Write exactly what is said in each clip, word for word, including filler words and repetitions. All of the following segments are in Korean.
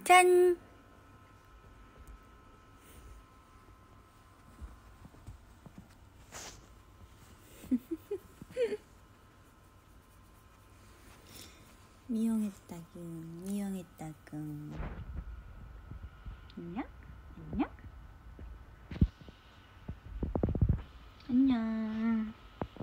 짠! 미용했다금, 미용했다금. 안녕? 안녕? 안녕.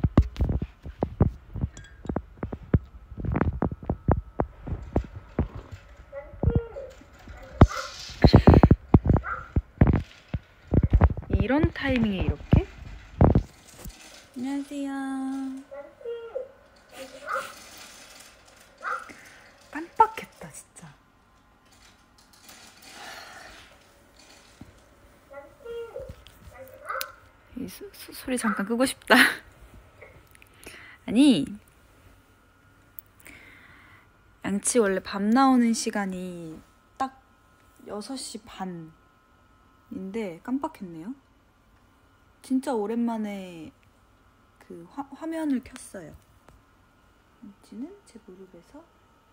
이런 타이밍에 이렇게? 안녕하세요. 깜빡했다 진짜. 이 소, 소, 소리 잠깐 끄고 싶다. 아니, 양치 원래 밤 나오는 시간이 딱 여섯 시 반인데 깜빡했네요. 진짜 오랜만에 그 화, 화면을 켰어요. 양치는 제 무릎에서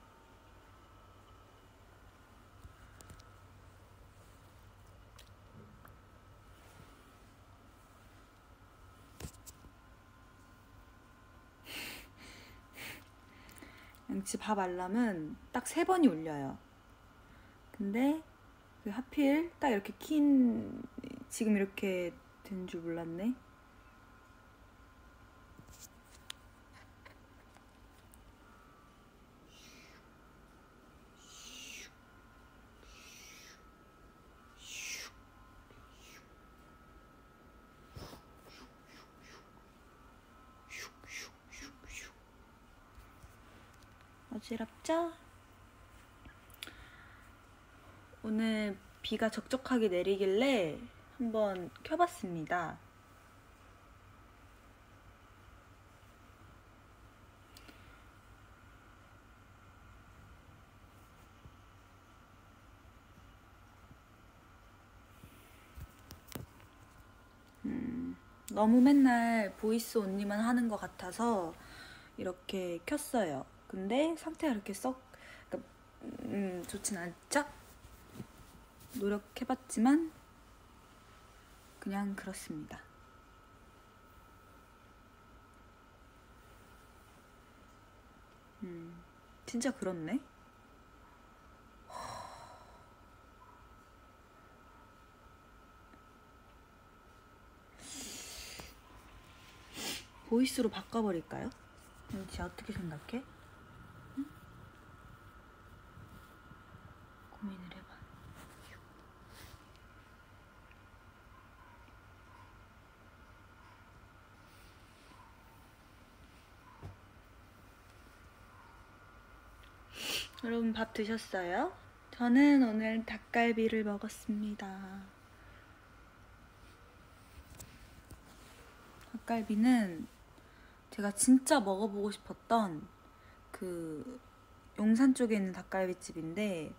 양치 밥 알람은 딱 세 번이 울려요. 근데 그 하필 딱 이렇게 킨 지금 이렇게 된 줄 몰랐네. 어지럽죠? 오늘 비가 적적하게 내리길래 한번 켜봤습니다. 음, 너무 맨날 보이스 온리만 하는 것 같아서 이렇게 켰어요. 근데 상태가 이렇게 썩 그러니까, 음, 좋진 않죠? 노력해봤지만 그냥 그렇습니다. 음, 진짜 그렇네. 보이스로 바꿔버릴까요? 지 어떻게 생각해? 응? 고민을 해봐. 여러분 밥 드셨어요? 저는 오늘 닭갈비를 먹었습니다. 닭갈비는 제가 진짜 먹어보고 싶었던 그 용산 쪽에 있는 닭갈비집인데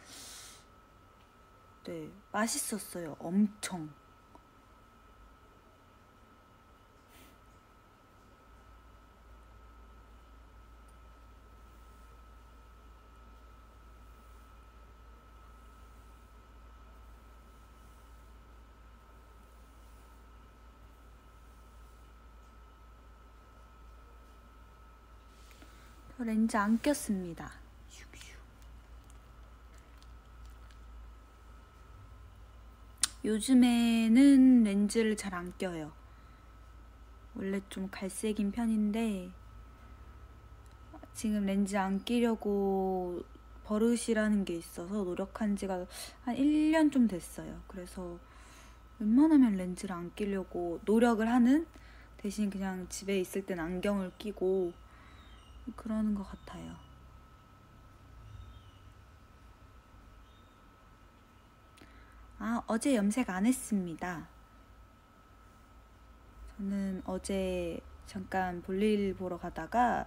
네, 맛있었어요. 엄청. 저 렌즈 안 꼈습니다. 요즘에는 렌즈를 잘 안 껴요. 원래 좀 갈색인 편인데 지금 렌즈 안 끼려고 버릇이라는 게 있어서 노력한 지가 한 일 년 좀 됐어요. 그래서 웬만하면 렌즈를 안 끼려고 노력을 하는 대신 그냥 집에 있을 땐 안경을 끼고 그러는 것 같아요. 아, 어제 염색 안 했습니다. 저는 어제 잠깐 볼일 보러 가다가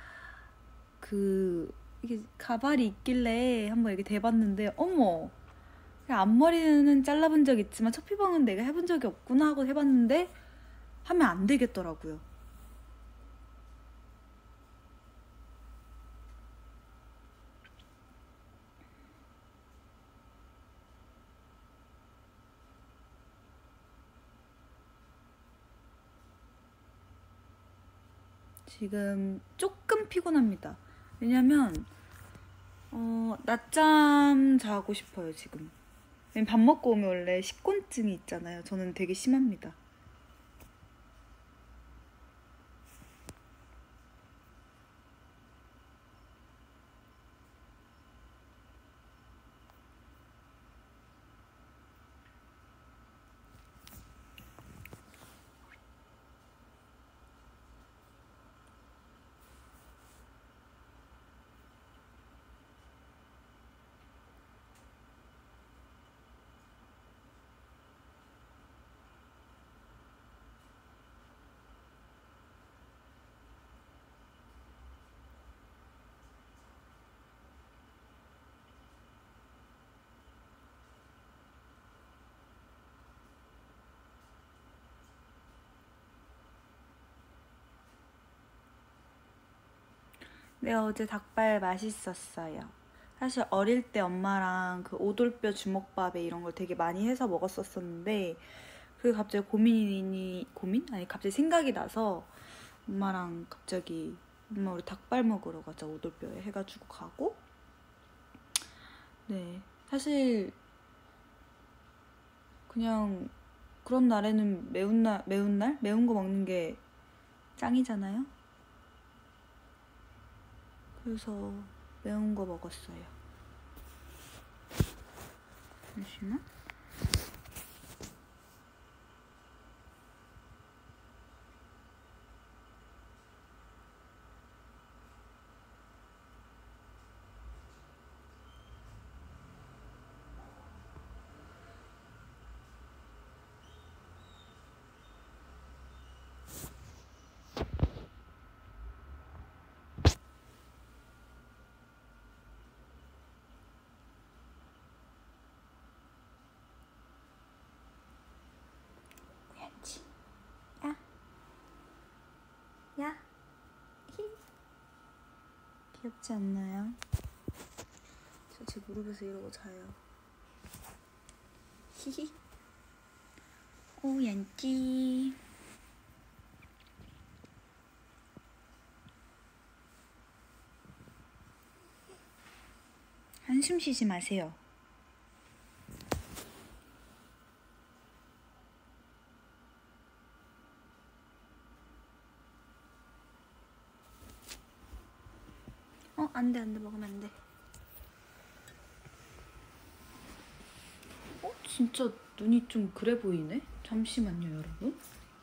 그 이게 가발이 있길래 한번 이렇게 대봤는데 어머! 앞머리는 잘라본 적 있지만 첫 피방은 내가 해본 적이 없구나 하고 해봤는데 하면 안 되겠더라고요. 지금 조금 피곤합니다. 왜냐면 어, 낮잠 자고 싶어요 지금. 왜냐면 밥 먹고 오면 원래 식곤증이 있잖아요. 저는 되게 심합니다. 네, 어제 닭발 맛있었어요. 사실 어릴 때 엄마랑 그 오돌뼈 주먹밥에 이런 걸 되게 많이 해서 먹었었었는데 그게 갑자기 고민이 고민? 아니 갑자기 생각이 나서 엄마랑 갑자기 엄마 우리 닭발 먹으러 가자 오돌뼈에 해가지고 가고. 네, 사실 그냥 그런 날에는 매운 날 매운 날 매운 거 먹는 게 짱이잖아요. 그래서 매운 거 먹었어요. 잠시만. 야, 야, 히. 귀엽지 않나요? 저 제 무릎에서 이러고 자요. 히히. 오, 얀찌. 한숨 쉬지 마세요. 어, 안 돼, 안 돼. 먹으면 안 돼. 어, 진짜 눈이 좀 그래 보이네? 잠시만요, 여러분.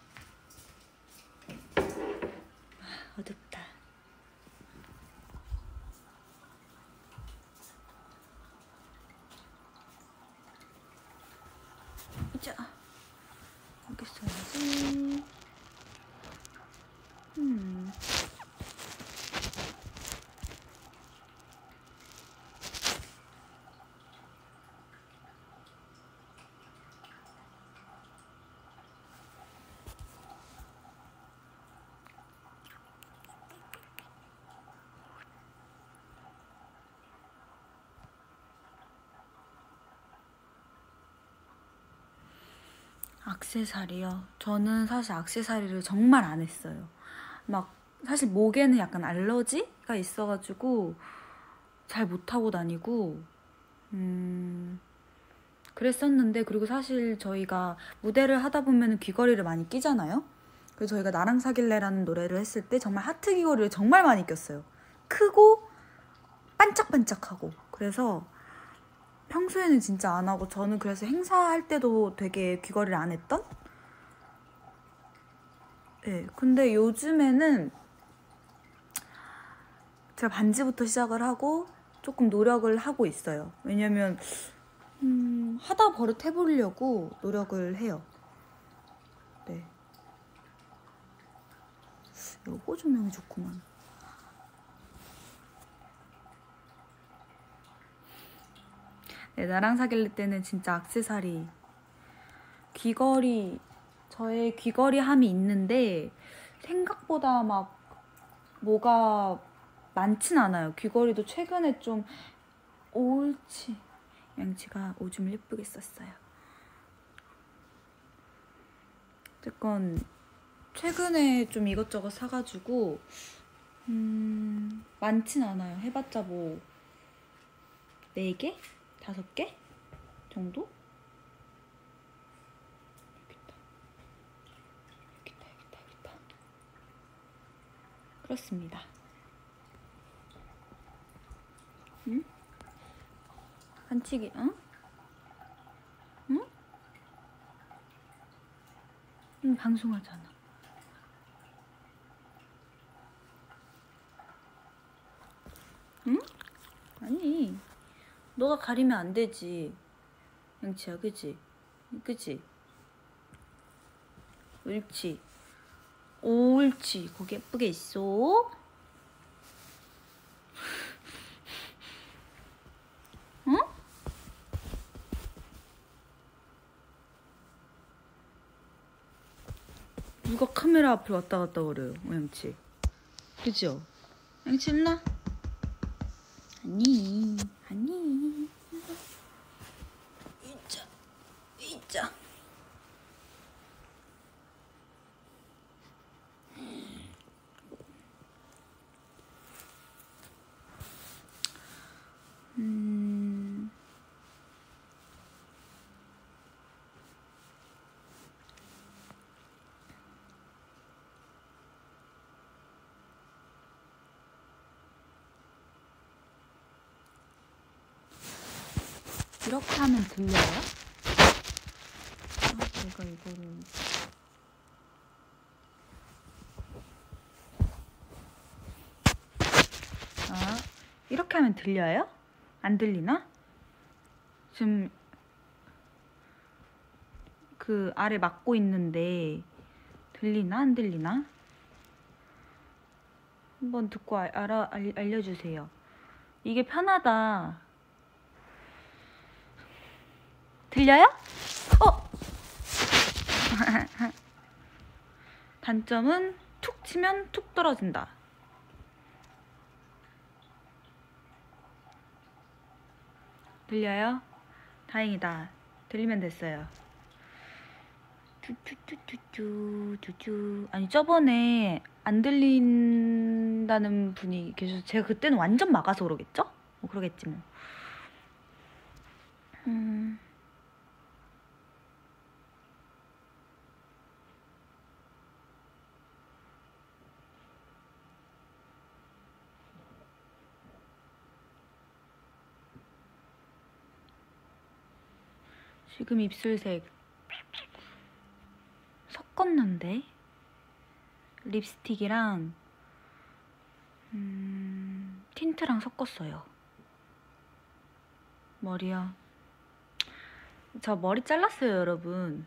아, 어둡다. 자, 여기 써야지. 음. 액세서리요? 저는 사실 액세서리를 정말 안 했어요. 막 사실 목에는 약간 알러지가 있어가지고 잘 못하고 다니고 음 그랬었는데, 그리고 사실 저희가 무대를 하다 보면 귀걸이를 많이 끼잖아요. 그래서 저희가 나랑 사귈래라는 노래를 했을 때 정말 하트 귀걸이를 정말 많이 꼈어요. 크고 반짝반짝하고. 그래서 평소에는 진짜 안 하고, 저는 그래서 행사할 때도 되게 귀걸이를 안 했던? 네, 근데 요즘에는 제가 반지부터 시작을 하고 조금 노력을 하고 있어요. 왜냐면 음, 하다 버릇 해보려고 노력을 해요. 네. 요거 조명이 좋구만. 네, 나랑 사귈 때는 진짜 액세서리, 귀걸이, 저의 귀걸이 함이 있는데 생각보다 막 뭐가 많진 않아요. 귀걸이도 최근에 좀 옳지. 양치가 오줌을 예쁘게 썼어요. 어쨌건 최근에 좀 이것저것 사가지고 음... 많진 않아요. 해봤자 뭐 네 개? 다섯 개? 정도? 여기다 여기다 여기다 여기다 그렇습니다. 응? 반치기, 응? 응? 응, 방송하잖아. 응? 아니, 너가 가리면 안 되지. 양치야, 그치? 그치? 옳지. 옳지. 거기 예쁘게 있어. 응? 누가 카메라 앞에 왔다 갔다 그래요, 양치. 그죠? 양치 일나? 아니, 아니. 이자, 이자. 음... 이렇게 하면 들려요? 아, 제가 이거를... 아, 이렇게 하면 들려요? 안 들리나? 지금 그 아래 막고 있는데 들리나 안 들리나? 한번 듣고 알, 알아, 알, 알려주세요. 이게 편하다. 들려요? 어! 단점은 툭 치면 툭 떨어진다. 들려요? 다행이다. 들리면 됐어요. 쭈쭈쭈쭈쭈쭈. 아니, 저번에 안 들린다는 분이 계셔서 제가 그때는 완전 막아서 그러겠죠? 뭐 그러겠지 뭐. 음... 지금 입술색 섞었는데 립스틱이랑 음, 틴트랑 섞었어요. 머리요. 저 머리 잘랐어요, 여러분.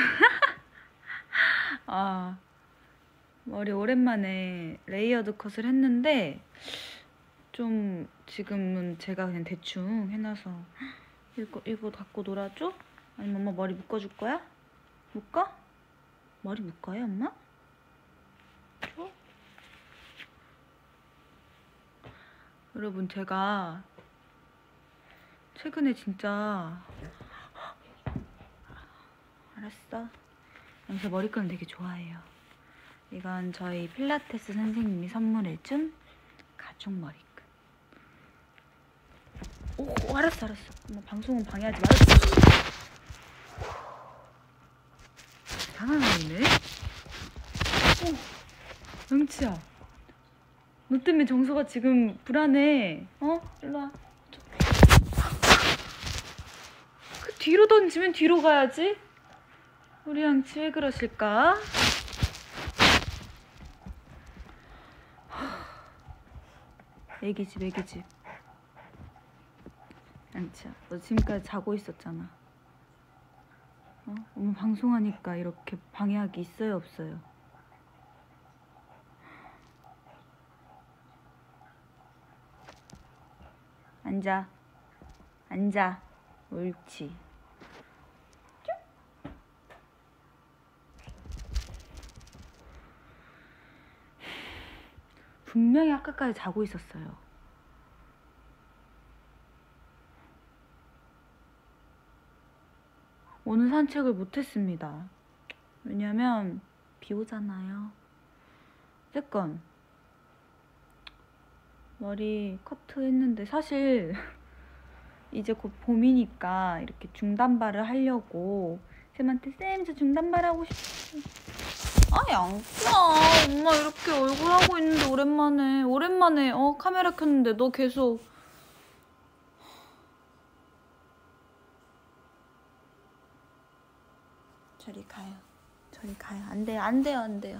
아, 머리 오랜만에 레이어드 컷을 했는데 좀 지금은 제가 그냥 대충 해놔서 이거, 이거 갖고 놀아줘? 아니면 엄마 머리 묶어줄 거야? 묶어? 머리 묶어요, 엄마? 어? 여러분, 제가 최근에 진짜 알았어. 저 머리끈 되게 좋아해요. 이건 저희 필라테스 선생님이 선물해준 가죽 머리끈. 오, 알았어, 알았어. 엄마 방송은 방해하지 말았어. 장난아니네? 어, 영치야. 너 때문에 정서가 지금 불안해. 어? 일로와. 그 뒤로 던지면 뒤로 가야지. 우리 양치 왜 그러실까? 애기집, 애기집. 양치야, 너 지금까지 자고 있었잖아. 어? 엄마 방송하니까 이렇게 방해하기 있어요, 없어요? 앉아. 앉아. 옳지. 분명히 아까까지 자고 있었어요. 오늘 산책을 못했습니다. 왜냐면 비 오잖아요. 어쨌건 머리 커트 했는데 사실 이제 곧 봄이니까 이렇게 중단발을 하려고 쌤한테 쌤 저 중단발 하고 싶어. 아 양치야, 엄마 이렇게 얼굴 하고 있는데 오랜만에 오랜만에 어 카메라 켰는데 너 계속 저리 가요. 저리 가요. 안 돼요. 안 돼요. 안 돼요.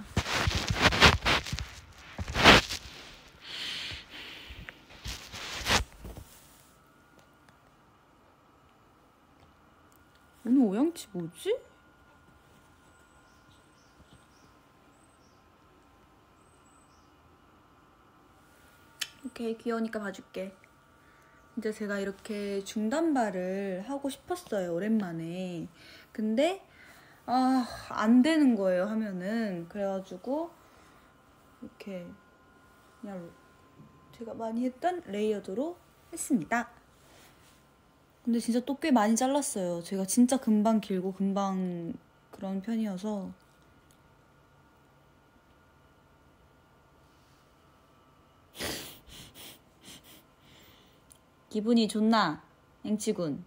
오늘 오양치 뭐지? 오케이, 귀여우니까 봐줄게. 이제 제가 이렇게 중단발을 하고 싶었어요, 오랜만에. 근데 아, 안 되는 거예요, 하면은. 그래가지고 이렇게 그냥 제가 많이 했던 레이어드로 했습니다. 근데 진짜 또 꽤 많이 잘랐어요. 제가 진짜 금방 길고 금방 그런 편이어서. 기분이 좋나, 앵치군?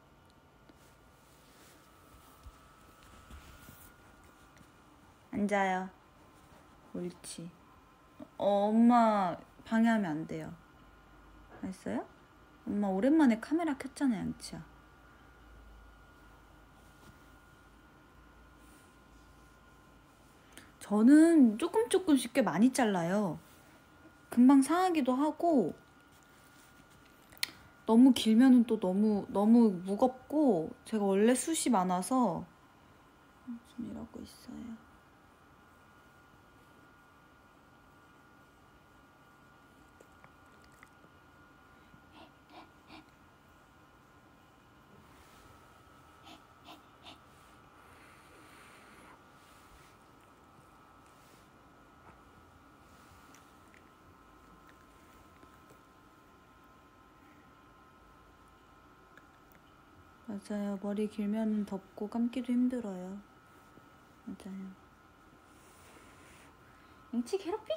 앉아요. 옳지. 어, 엄마 방해하면 안 돼요. 알았어요? 엄마 오랜만에 카메라 켰잖아, 양치야. 저는 조금 조금씩 꽤 많이 잘라요. 금방 상하기도 하고 너무 길면은 또 너무 너무 무겁고 제가 원래 숱이 많아서 좀 이러고 있어요. 맞아요. 머리 길면 덥고 감기도 힘들어요. 맞아요. 양치 괴롭히기!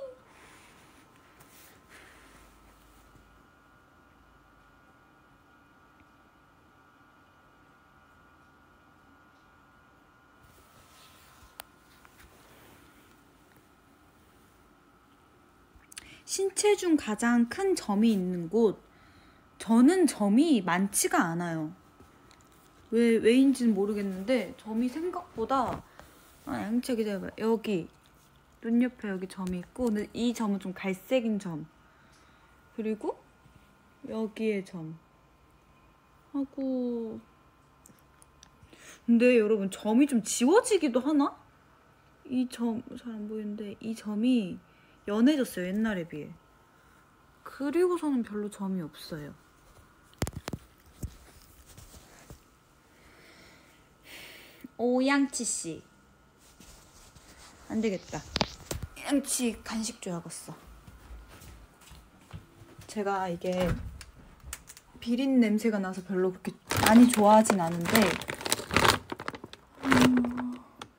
신체 중 가장 큰 점이 있는 곳. 저는 점이 많지가 않아요. 왜, 왜인지는 모르겠는데 점이 생각보다 아, 양치 기다려봐요. 여기 눈 옆에 여기 점이 있고 근데 이 점은 좀 갈색인 점 그리고 여기에 점 하고 근데 여러분 점이 좀 지워지기도 하나? 이 점 잘 안 보이는데 이 점이 연해졌어요, 옛날에 비해. 그리고서는 별로 점이 없어요. 오양치씨 안되겠다. 양치 간식 줘야겠어. 제가 이게 비린 냄새가 나서 별로 그렇게 많이 좋아하진 않은데 음...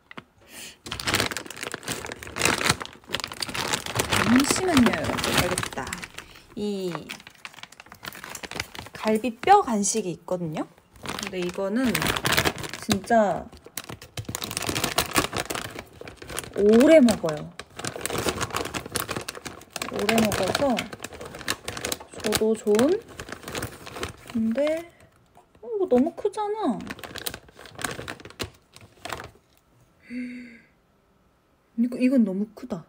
잠시만요 여러분. 알겠다. 이 갈비뼈 간식이 있거든요. 근데 이거는 진짜 오래 먹어요. 오래 먹어서 저도 좋은? 근데 어, 이거 너무 크잖아. 이거, 이건 너무 크다.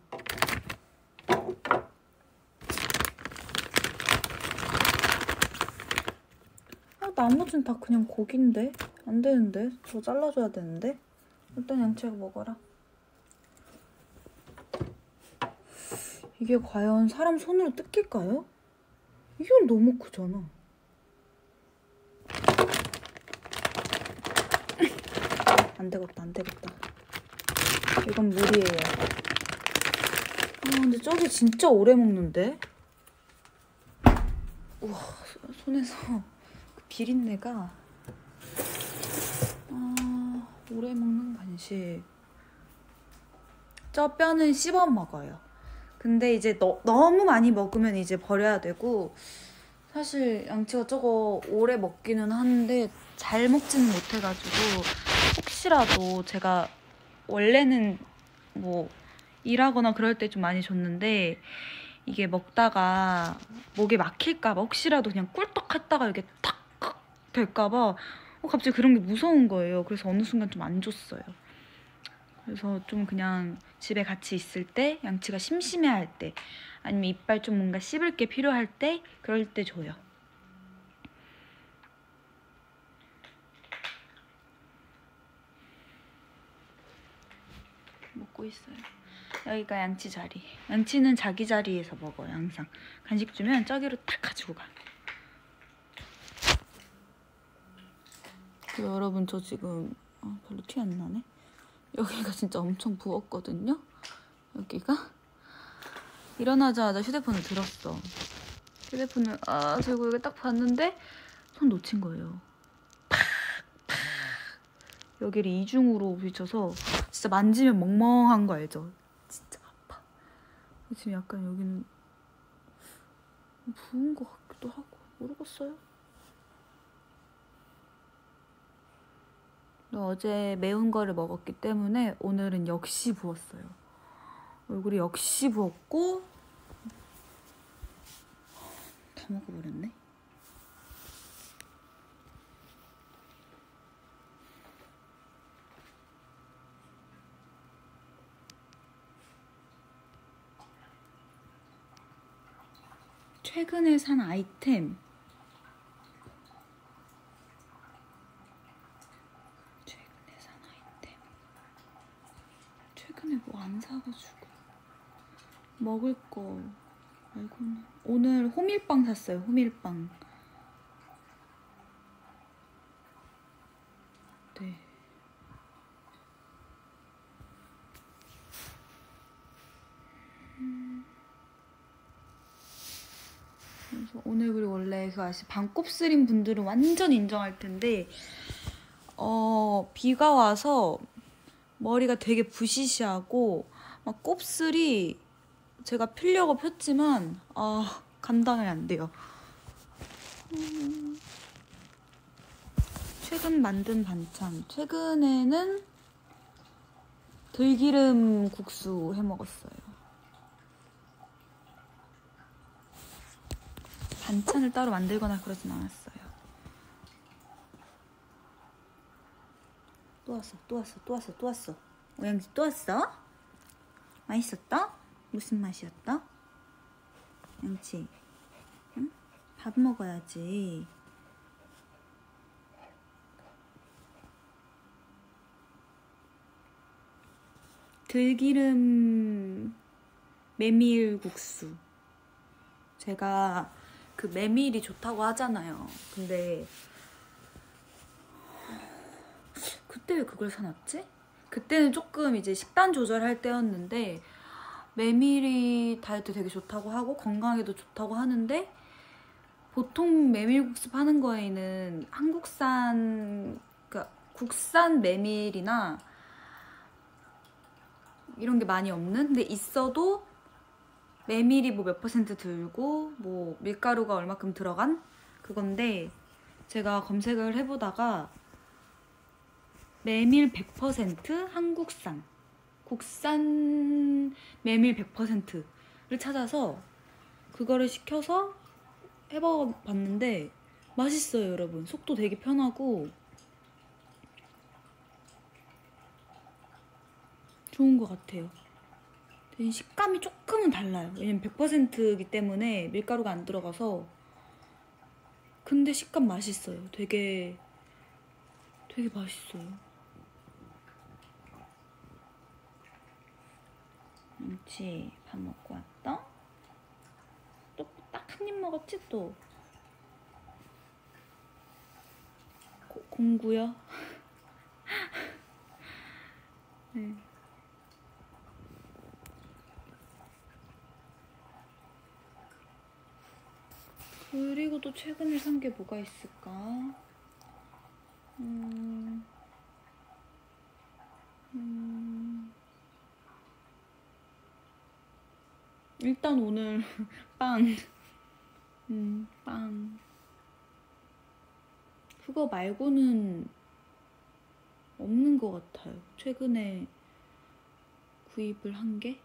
아, 나머지는 다 그냥 고기인데? 안 되는데? 저 잘라줘야 되는데? 일단 양치하고 먹어라. 이게 과연 사람 손으로 뜯길까요? 이건 너무 크잖아. 안 되겠다, 안 되겠다. 이건 무리예요. 아, 근데 저게 진짜 오래 먹는데? 우와, 손에서 그 비린내가. 아, 오래 먹는 간식. 쪄 뼈는 씹어 먹어요. 근데 이제 너, 너무 많이 먹으면 이제 버려야 되고, 사실 양치가 저거 오래 먹기는 하는데 잘 먹지는 못해가지고, 혹시라도 제가 원래는 뭐 일하거나 그럴 때 좀 많이 줬는데, 이게 먹다가 목에 막힐까봐 혹시라도 그냥 꿀떡 했다가 이게 탁 될까봐 어, 갑자기 그런 게 무서운 거예요. 그래서 어느 순간 좀 안 줬어요. 그래서 좀 그냥 집에 같이 있을 때, 양치가 심심해할 때, 아니면 이빨 좀 뭔가 씹을 게 필요할 때, 그럴 때 줘요. 먹고 있어요. 여기가 양치 자리. 양치는 자기 자리에서 먹어요, 항상. 간식 주면 저기로 탁 가지고 가. 여러분, 저 지금 아, 별로 티 안 나네. 여기가 진짜 엄청 부었거든요. 여기가. 일어나자마자 휴대폰을 들었어. 휴대폰을 아 들고 이렇게 딱 봤는데 손 놓친 거예요. 팍! 팍! 여기를 이중으로 부딪혀서 진짜 만지면 멍멍한 거 알죠? 진짜 아파. 지금 약간 여기는 부은 것 같기도 하고 모르겠어요. 어제 매운 거를 먹었기 때문에 오늘은 역시 부었어요. 얼굴이 역시 부었고 다 먹어버렸네. 최근에 산 아이템. 최근에 산 아이템. 최근에 뭐 안 사가지고 먹을 거 말고는. 오늘 호밀빵 샀어요. 호밀빵. 네. 음. 그래서 오늘 그리고 원래 그 아시 반곱슬인 분들은 완전 인정할 텐데 어 비가 와서 머리가 되게 부시시하고 막 곱슬이 제가 필려고 폈지만 아 감당이 안 돼요. 음, 최근 만든 반찬. 최근에는 들기름 국수 해 먹었어요. 반찬을 따로 만들거나 그러진 않았어요. 또 왔어, 또 왔어, 또 왔어, 또 왔어. 오양지 또 왔어? 맛있었다? 무슨 맛이었다? 양치, 응? 밥 먹어야지. 들기름 메밀 국수. 제가 그 메밀이 좋다고 하잖아요. 근데 그때 왜 그걸 사놨지? 그때는 조금 이제 식단 조절할 때였는데 메밀이 다이어트 되게 좋다고 하고 건강에도 좋다고 하는데 보통 메밀국수 파는 거에는 한국산, 그러니까 국산 메밀이나 이런 게 많이 없는? 근데 있어도 메밀이 뭐 몇 퍼센트 들고 뭐 밀가루가 얼마큼 들어간 그건데 제가 검색을 해보다가 메밀 백 퍼센트 한국산 국산 메밀 백 퍼센트를 찾아서 그거를 시켜서 해봐봤는데 맛있어요. 여러분 속도 되게 편하고 좋은 것 같아요. 대신 식감이 조금은 달라요. 왜냐면 백 퍼센트이기 때문에 밀가루가 안 들어가서. 근데 식감 맛있어요. 되게 되게 맛있어요. 그렇지. 밥 먹고 왔다. 또 딱 한 입 먹었지 또. 고, 공구요? 네. 그리고 또 최근에 산 게 뭐가 있을까? 음, 음, 일단 오늘 빵. 음, 빵. 그거 말고는 없는 것 같아요. 최근에 구입을 한 게.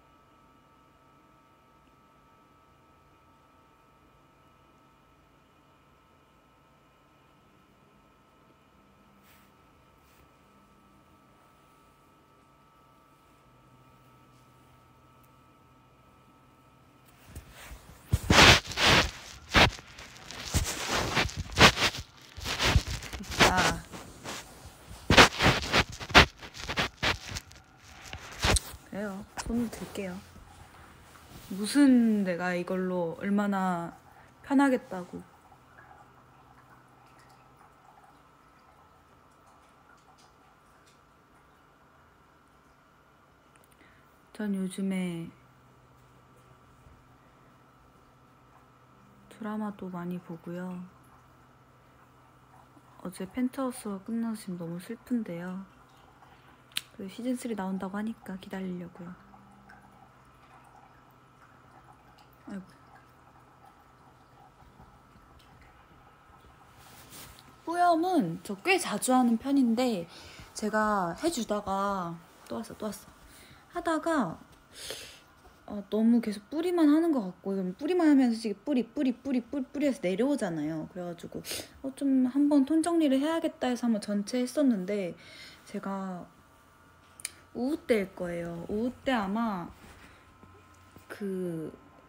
아, 그래요. 손을 들게요. 무슨 내가 이걸로 얼마나 편하겠다고. 전 요즘에 드라마도 많이 보고요. 어제 펜트하우스가 끝나서 지금 너무 슬픈데요. 그래서 시즌 쓰리 나온다고 하니까 기다리려고요. 아이고. 뿌염은 저 꽤 자주 하는 편인데 제가 해주다가 또 왔어 또 왔어 하다가 어, 너무 계속 뿌리만 하는 것 같고 그럼 뿌리만 하면서 이게 뿌리 뿌리 뿌리 뿌리 뿌리에서 내려오잖아요. 그래가지고 어, 좀 한번 톤 정리를 해야겠다 해서 한번 전체 했었는데 제가 우우 때일 거예요. 우우 때 아마 그,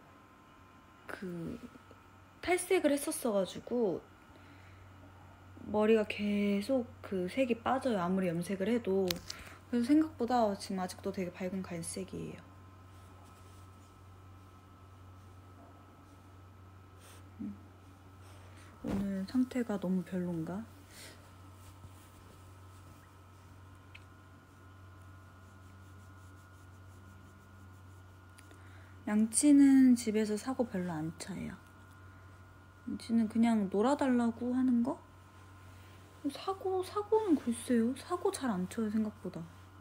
그 탈색을 했었어가지고 머리가 계속 그 색이 빠져요. 아무리 염색을 해도. 그래서 생각보다 지금 아직도 되게 밝은 갈색이에요. 음. 오늘 상태가 너무 별론가? 양치는 집에서 사고 별로 안 차요. 양치는 그냥 놀아달라고 하는 거? 사고, 사고는 글쎄요. 사고 잘 안 쳐요, 생각보다.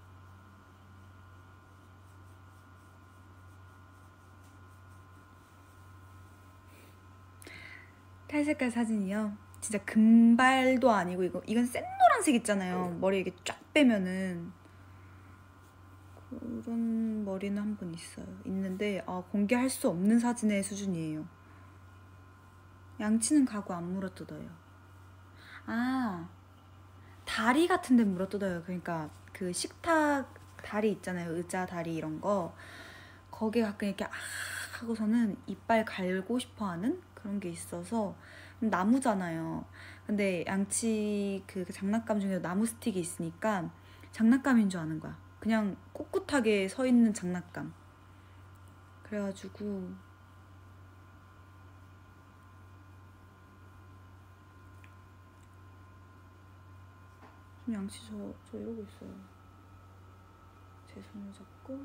탈색깔 사진이요? 진짜 금발도 아니고 이거 이건 센 노란색 있잖아요. 머리 이렇게 쫙 빼면은 그런 머리는 한 번 있어요. 있는데 아, 공개할 수 없는 사진의 수준이에요. 양치는 가고 안 물어뜯어요. 아, 다리 같은 데 물어뜯어요. 그러니까 그 식탁 다리 있잖아요. 의자 다리 이런 거. 거기에 가끔 이렇게 아 하고서는 이빨 갈고 싶어 하는 그런 게 있어서. 나무잖아요. 근데 양치 그 장난감 중에 나무 스틱이 있으니까 장난감인 줄 아는 거야. 그냥 꿋꿋하게 서 있는 장난감. 그래가지고 지금 양치 저, 저 이러고 있어요. 제 손을 잡고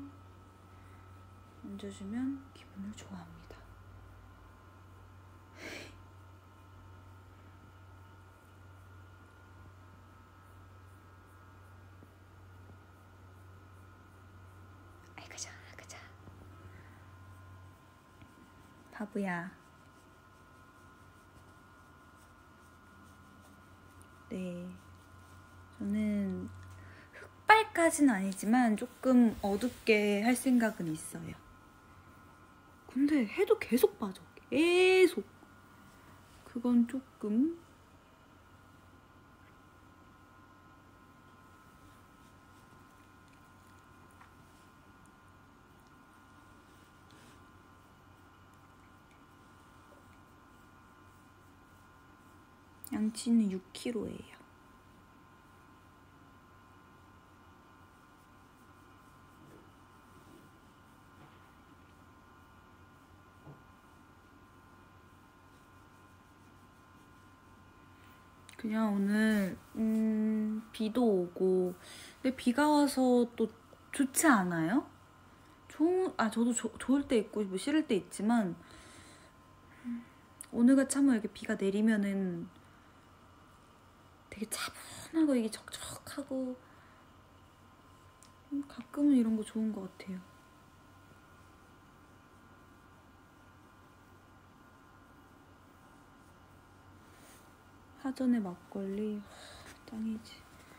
만져주면 기분을 좋아합니다. 아이고자 아이고자 바보야. 네, 저는 흑발까지는 아니지만 조금 어둡게 할 생각은 있어요. 근데 해도 계속 빠져. 계속. 그건 조금. 양치는 육 킬로그램예요. 그냥 오늘 음, 비도 오고 근데 비가 와서 또 좋지 않아요? 좋은, 아 저도 조, 좋을 때 있고 뭐 싫을 때 있지만 오늘같이 한번 이렇게 비가 내리면은 되게 차분하고 이게 적적하고 가끔은 이런 거 좋은 것 같아요. 파전에 막걸리 짱이지.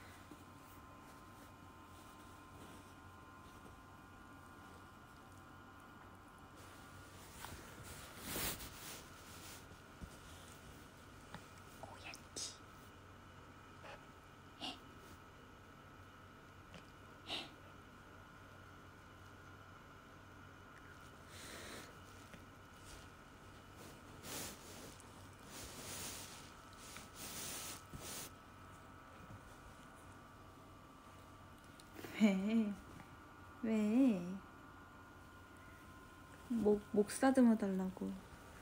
오얀지. 왜? 왜? 목, 목 사듬어 달라고.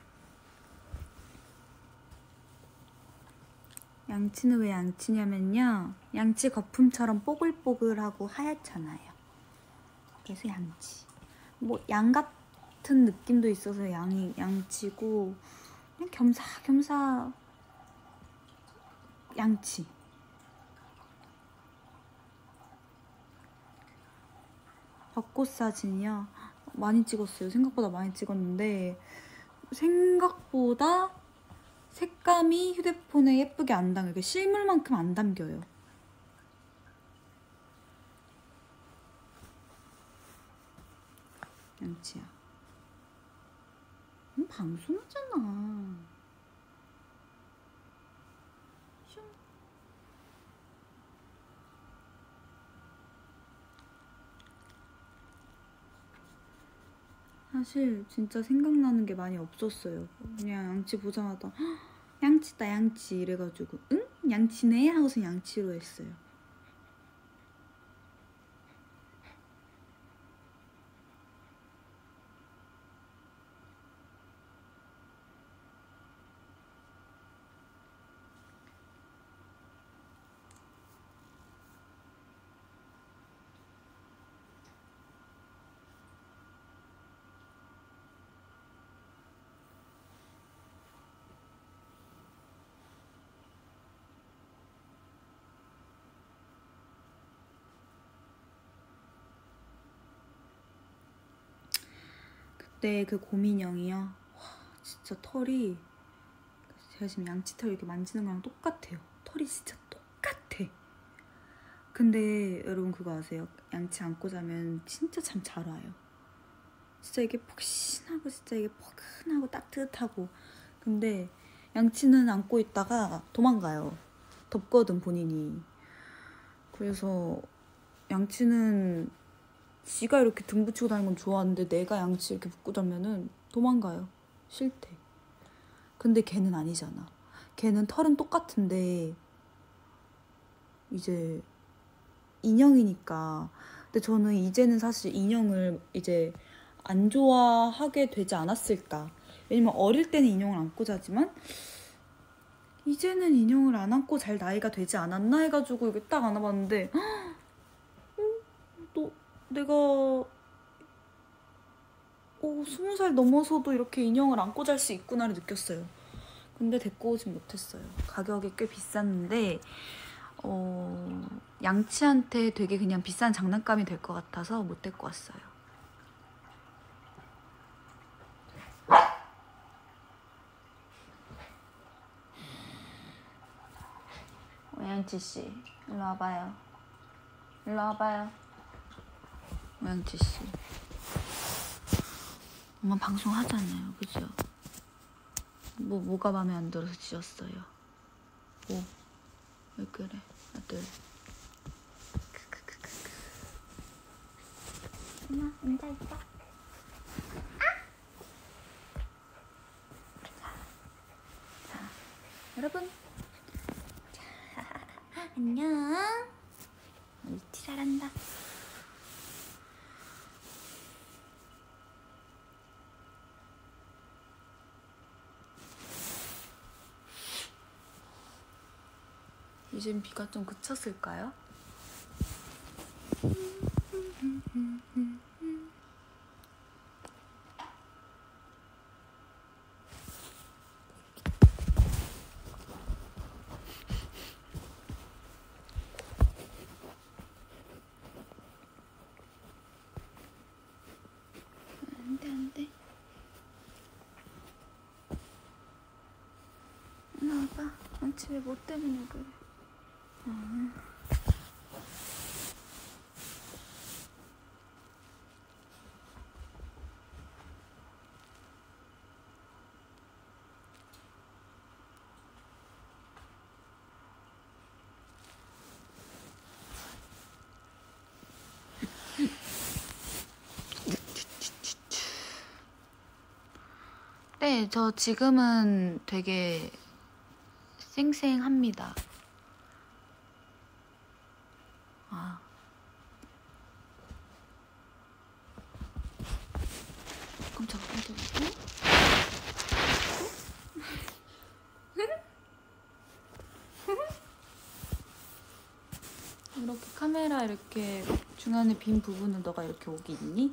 양치는 왜 양치냐면요, 양치 거품처럼 뽀글뽀글하고 하얗잖아요. 그래서 양치. 뭐 양 같은 느낌도 있어서 양이 양치고, 그냥 겸사겸사 양치. 벚꽃 사진이요? 많이 찍었어요. 생각보다 많이 찍었는데 생각보다 색감이 휴대폰에 예쁘게 안 담겨요. 실물만큼 안 담겨요. 양치야. 음, 방송하잖아. 슝. 사실 진짜 생각나는 게 많이 없었어요. 그냥 양치 보자마자 "헉, 양치다 양치" 이래가지고 응? 양치네? 하고서 양치로 했어요. 그때 그 곰인형이요. 와, 진짜 털이, 제가 지금 양치털 이렇게 만지는 거랑 똑같아요. 털이 진짜 똑같아. 근데 여러분 그거 아세요? 양치 안고 자면 진짜 잠 잘 와요. 진짜 이게 폭신하고 진짜 이게 포근하고 따뜻하고. 근데 양치는 안고 있다가 도망가요. 덥거든 본인이. 그래서 양치는 지가 이렇게 등 붙이고 다니는 건 좋아하는데 내가 양치 이렇게 붙고 자면은 도망가요. 싫대. 근데 걔는 아니잖아. 걔는 털은 똑같은데 이제 인형이니까. 근데 저는 이제는 사실 인형을 이제 안 좋아하게 되지 않았을까. 왜냐면 어릴 때는 인형을 안고 자지만 이제는 인형을 안 안고 잘 나이가 되지 않았나 해가지고 이렇게 딱 안아봤는데 또 내가 오, 스무 살 넘어서도 이렇게 인형을 안고 잘 수 있구나를 느꼈어요. 근데 데리고 오진 못했어요. 가격이 꽤 비쌌는데 어, 양치한테 되게 그냥 비싼 장난감이 될 것 같아서 못 데리고 왔어요. 오양치씨 일로 와봐요. 일로 와봐요. 오양치씨, 엄마 방송 하잖아요. 그죠? 뭐, 뭐가 마음에 안 들어서 지었어요? 뭐? 왜 그래? 아들. 엄마, 앉아있자. 아! 자, 자, 여러분. 자, 안녕. 옳지, 잘한다. 이젠 비가 좀 그쳤을까요? 안돼 안돼. 일로 와봐. 난 집에 뭐 때문에 그래. 아. 네, 저 지금은 되게 쌩쌩합니다. 아. 깜짝아, 깜짝아. 이렇게 카메라 이렇게 중간에 빈 부분을 너가 이렇게 오기 있니?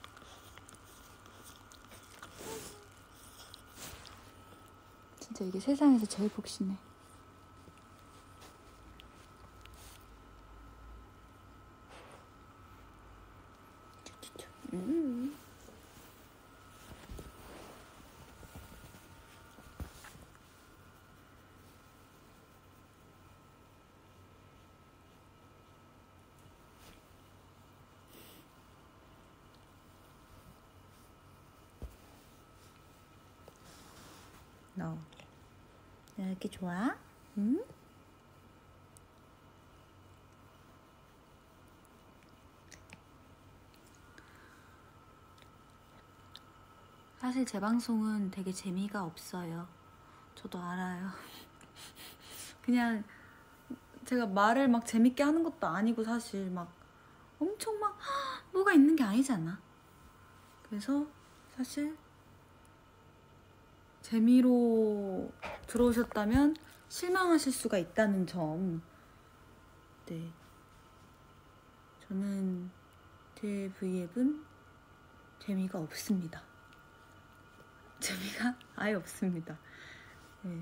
진짜 이게 세상에서 제일 복신해. 음. 너 이렇게 좋아? 응? 사실 제 방송은 되게 재미가 없어요. 저도 알아요. 그냥 제가 말을 막 재밌게 하는 것도 아니고 사실 막 엄청 막 뭐가 있는 게 아니잖아. 그래서 사실 재미로 들어오셨다면 실망하실 수가 있다는 점. 네. 저는 제 브이앱은 재미가 없습니다. 재미가 아예 없습니다. 네.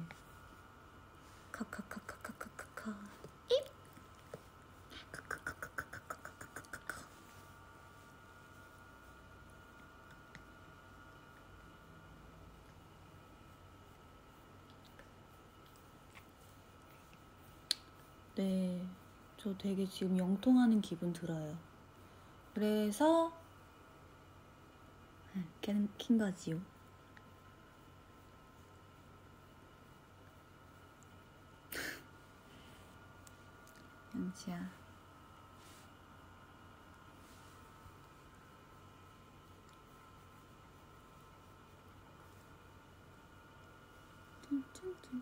카카카카카카카카 입 카카카카카카카카카카. 네, 저 되게 지금 영통하는 기분 들어요. 그래서 킨, 킨 거지요. 양치야. 짠짠짠.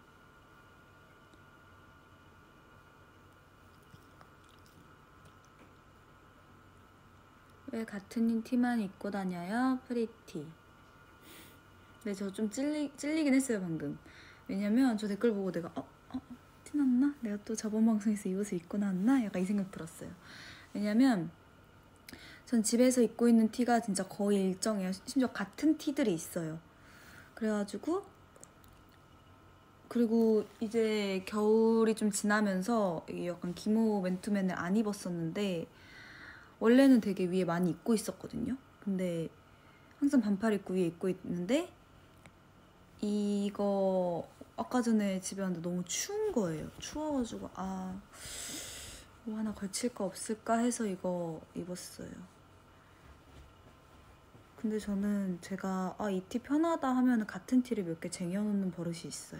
왜 같은 티만 입고 다녀요? 프리티. 네, 저 좀 찔리, 찔리긴 했어요 방금. 왜냐면 저 댓글 보고 내가 어? 어? 티났나? 내가 또 저번 방송에서 이 옷을 입고 나왔나? 약간 이 생각 들었어요. 왜냐면 전 집에서 입고 있는 티가 진짜 거의 일정해요. 심지어 같은 티들이 있어요. 그래가지고 그리고 이제 겨울이 좀 지나면서 이게 약간 기모 맨투맨을 안 입었었는데 원래는 되게 위에 많이 입고 있었거든요. 근데 항상 반팔 입고 위에 입고 있는데 이거 아까 전에 집에 왔는데 너무 추운 거예요. 추워가지고 아, 뭐 하나 걸칠 거 없을까 해서 이거 입었어요. 근데 저는 제가 아, 이 티 편하다 하면 같은 티를 몇 개 쟁여놓는 버릇이 있어요.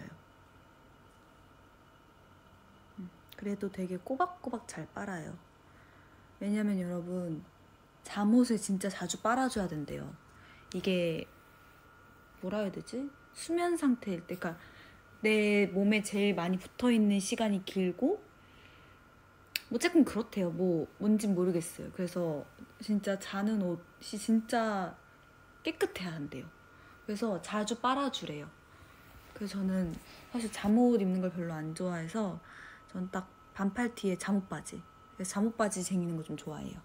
그래도 되게 꼬박꼬박 잘 빨아요. 왜냐면 여러분 잠옷을 진짜 자주 빨아줘야 된대요. 이게 뭐라 해야 되지? 수면 상태일 때, 그러니까 내 몸에 제일 많이 붙어있는 시간이 길고 어쨌든 그렇대요. 뭐 뭔진 모르겠어요. 그래서 진짜 자는 옷이 진짜 깨끗해야 한대요. 그래서 자주 빨아주래요. 그래서 저는 사실 잠옷 입는 걸 별로 안 좋아해서 전 딱 반팔 티에 잠옷 바지, 그래서 잠옷 바지 쟁이는 거 좀 좋아해요.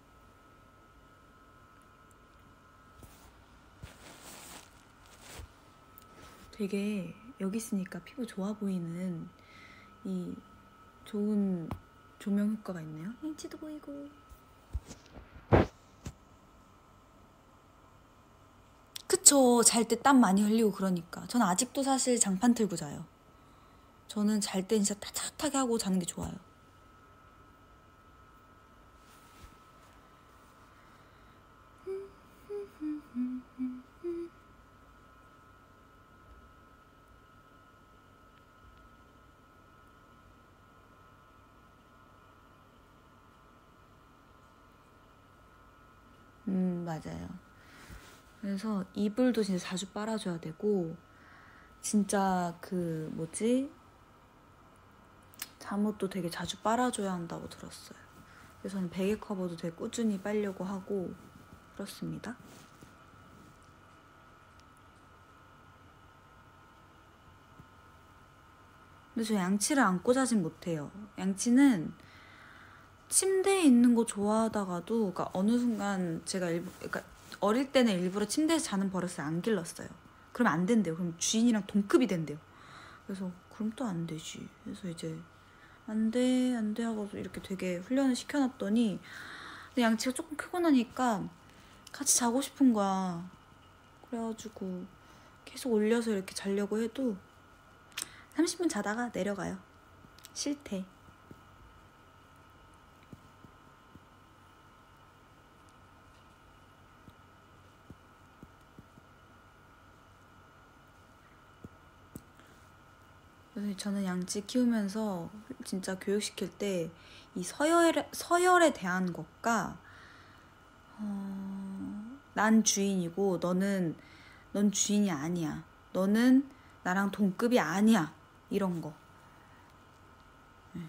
되게 여기 있으니까 피부 좋아 보이는 이 좋은 조명 효과가 있네요. 인치도 보이고. 그쵸, 잘 때 땀 많이 흘리고 그러니까. 저는 아직도 사실 장판 틀고 자요. 저는 잘 때 진짜 따뜻하게 하고 자는 게 좋아요. 음, 맞아요. 그래서 이불도 진짜 자주 빨아줘야 되고, 진짜 그 뭐지? 잠옷도 되게 자주 빨아줘야 한다고 들었어요. 그래서 저는 베개 커버도 되게 꾸준히 빨려고 하고 그렇습니다. 근데 저 양치를 안고 자진 못해요. 양치는 침대에 있는 거 좋아하다가도, 그러니까 어느 순간 제가 일부, 그러니까 어릴 때는 일부러 침대에서 자는 버릇을 안 길렀어요. 그러면 안 된대요. 그럼 주인이랑 동급이 된대요. 그래서 그럼 또 안 되지. 그래서 이제 안 돼, 안 돼 하고 이렇게 되게 훈련을 시켜놨더니 양치가 조금 크고 나니까 같이 자고 싶은 거야. 그래가지고 계속 올려서 이렇게 자려고 해도 삼십 분 자다가 내려가요. 싫대. 그래서 저는 양치 키우면서 진짜 교육시킬 때 이 서열에, 서열에 대한 것과 어, 난 주인이고 너는 넌 주인이 아니야. 너는 나랑 동급이 아니야. 이런 거. 네.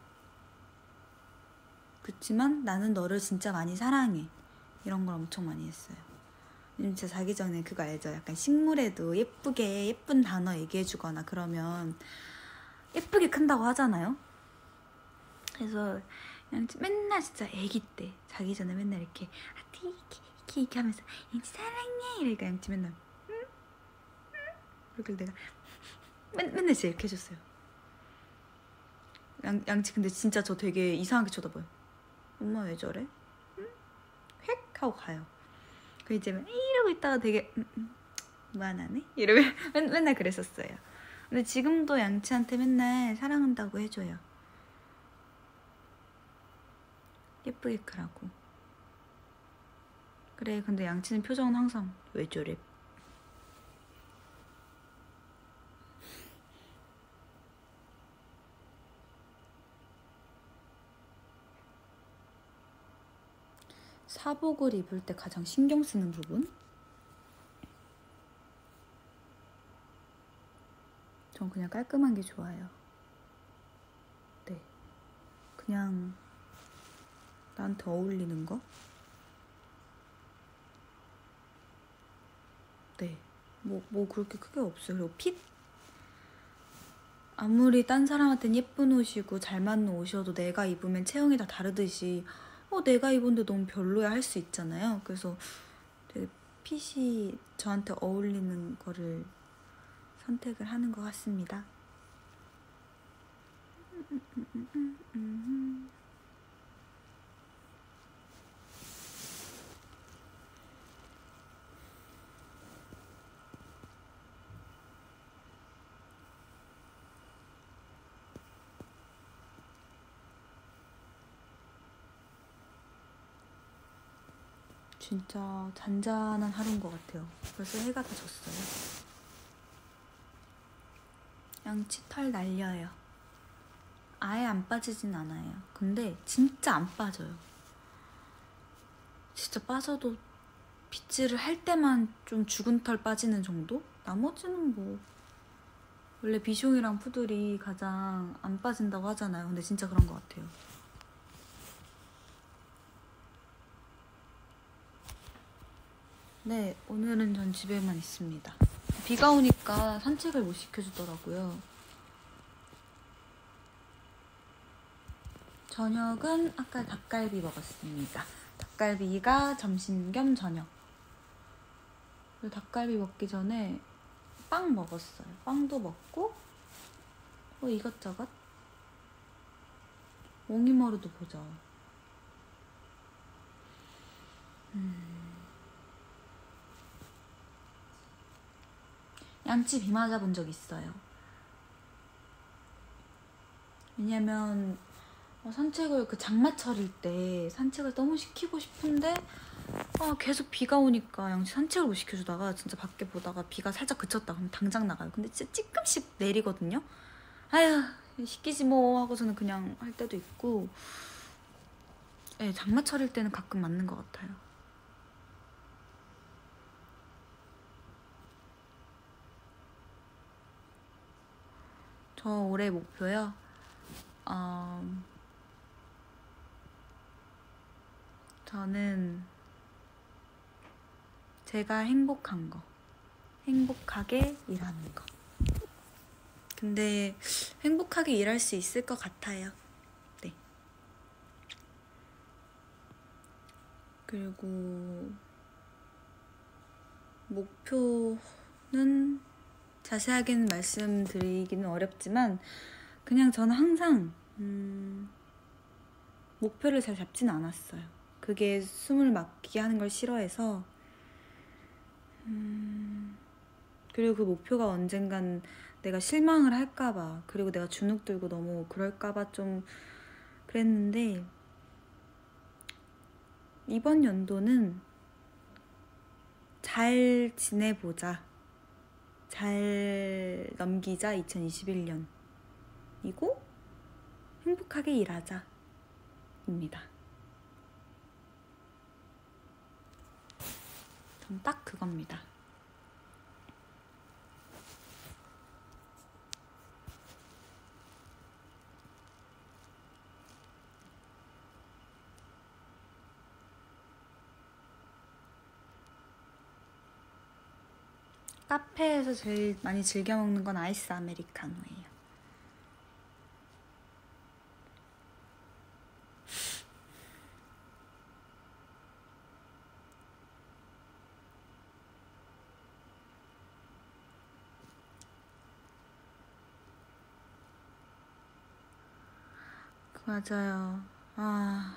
그렇지만 나는 너를 진짜 많이 사랑해. 이런 걸 엄청 많이 했어요. 진짜 자기 전에 그거 알죠? 약간 식물에도 예쁘게 예쁜 단어 얘기해주거나 그러면 예쁘게 큰다고 하잖아요. 그래서 양치 맨날 진짜 애기 때 자기 전에 맨날 이렇게 아티 이렇게 이렇게, 이렇게 하면서 양치 사랑해 이러니까 양치 맨날 응? 응? 이렇게 내가 맨, 맨날 진짜 이렇게 해줬어요. 양, 양치 근데 진짜 저 되게 이상하게 쳐다봐요. 엄마 왜 저래? 응? 획 하고 가요. 그 이제 이러고 있다가 되게 음, 음, 무안하네? 이러면 맨, 맨날 그랬었어요. 근데 지금도 양치한테 맨날 사랑한다고 해줘요. 예쁘게 크라고. 그래 근데 양치는 표정은 항상 왜 저래? 사복을 입을 때 가장 신경 쓰는 부분? 전 그냥 깔끔한 게 좋아요. 네. 그냥 나한테 어울리는 거? 네. 뭐, 뭐 그렇게 크게 없어요. 그리고 핏? 아무리 딴 사람한테는 예쁜 옷이고 잘 맞는 옷이어도 내가 입으면 체형이 다 다르듯이 어 내가 입었는데 너무 별로야 할 수 있잖아요. 그래서 되게 핏이 저한테 어울리는 거를 선택을 하는 것 같습니다. 음, 음, 음, 음, 음. 진짜 잔잔한 하루인 것 같아요. 벌써 해가 다 졌어요. 양치 털 날려요. 아예 안 빠지진 않아요. 근데 진짜 안 빠져요. 진짜 빠져도 빗질을 할 때만 좀 죽은 털 빠지는 정도? 나머지는 뭐 원래 비숑이랑 푸들이 가장 안 빠진다고 하잖아요. 근데 진짜 그런 것 같아요. 네, 오늘은 전 집에만 있습니다. 비가 오니까 산책을 못 시켜주더라고요. 저녁은 아까 닭갈비 먹었습니다. 닭갈비가 점심 겸 저녁. 그리고 닭갈비 먹기 전에 빵 먹었어요. 빵도 먹고 뭐 이것저것. 옹이머루도 보자. 음. 양치 비 맞아본 적 있어요. 왜냐면 어, 산책을 그 장마철일 때 산책을 너무 시키고 싶은데 아, 계속 비가 오니까 양치 산책을 못 시켜주다가 진짜 밖에 보다가 비가 살짝 그쳤다 그럼 당장 나가요. 근데 진짜 찌끔씩 내리거든요. 아휴 시키지 뭐 하고서는 그냥 할 때도 있고. 네, 장마철일 때는 가끔 맞는 것 같아요. 저 올해 목표요? 어, 저는 제가 행복한 거, 행복하게 일하는 거. 근데 행복하게 일할 수 있을 것 같아요. 네. 그리고 목표는 자세하게는 말씀드리기는 어렵지만 그냥 저는 항상 음, 목표를 잘 잡지는 않았어요. 그게 숨을 막히게 하는 걸 싫어해서 음, 그리고 그 목표가 언젠간 내가 실망을 할까봐 그리고 내가 주눅 들고 너무 그럴까봐 좀 그랬는데 이번 연도는 잘 지내보자, 잘 넘기자 이천이십일 년이고 행복하게 일하자 입니다. 전 딱 그겁니다. 카페에서 제일 많이 즐겨 먹는 건 아이스 아메리카노예요. 맞아요. 아,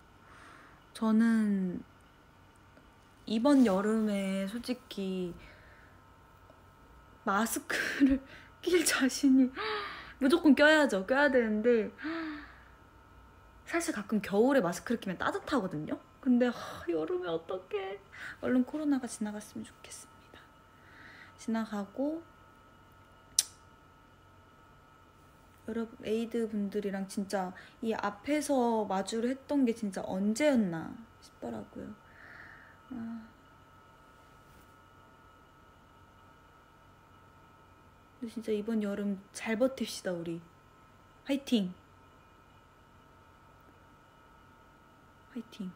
저는 이번 여름에 솔직히 마스크를 낄 자신이 무조건 껴야죠. 껴야 되는데 사실 가끔 겨울에 마스크를 끼면 따뜻하거든요. 근데 하, 여름에 어떡해. 얼른 코로나가 지나갔으면 좋겠습니다. 지나가고 여러분 에이드 분들이랑 진짜 이 앞에서 마주를 했던 게 진짜 언제였나 싶더라고요. 아. 근데 진짜 이번 여름 잘 버팁시다 우리. 화이팅! 화이팅!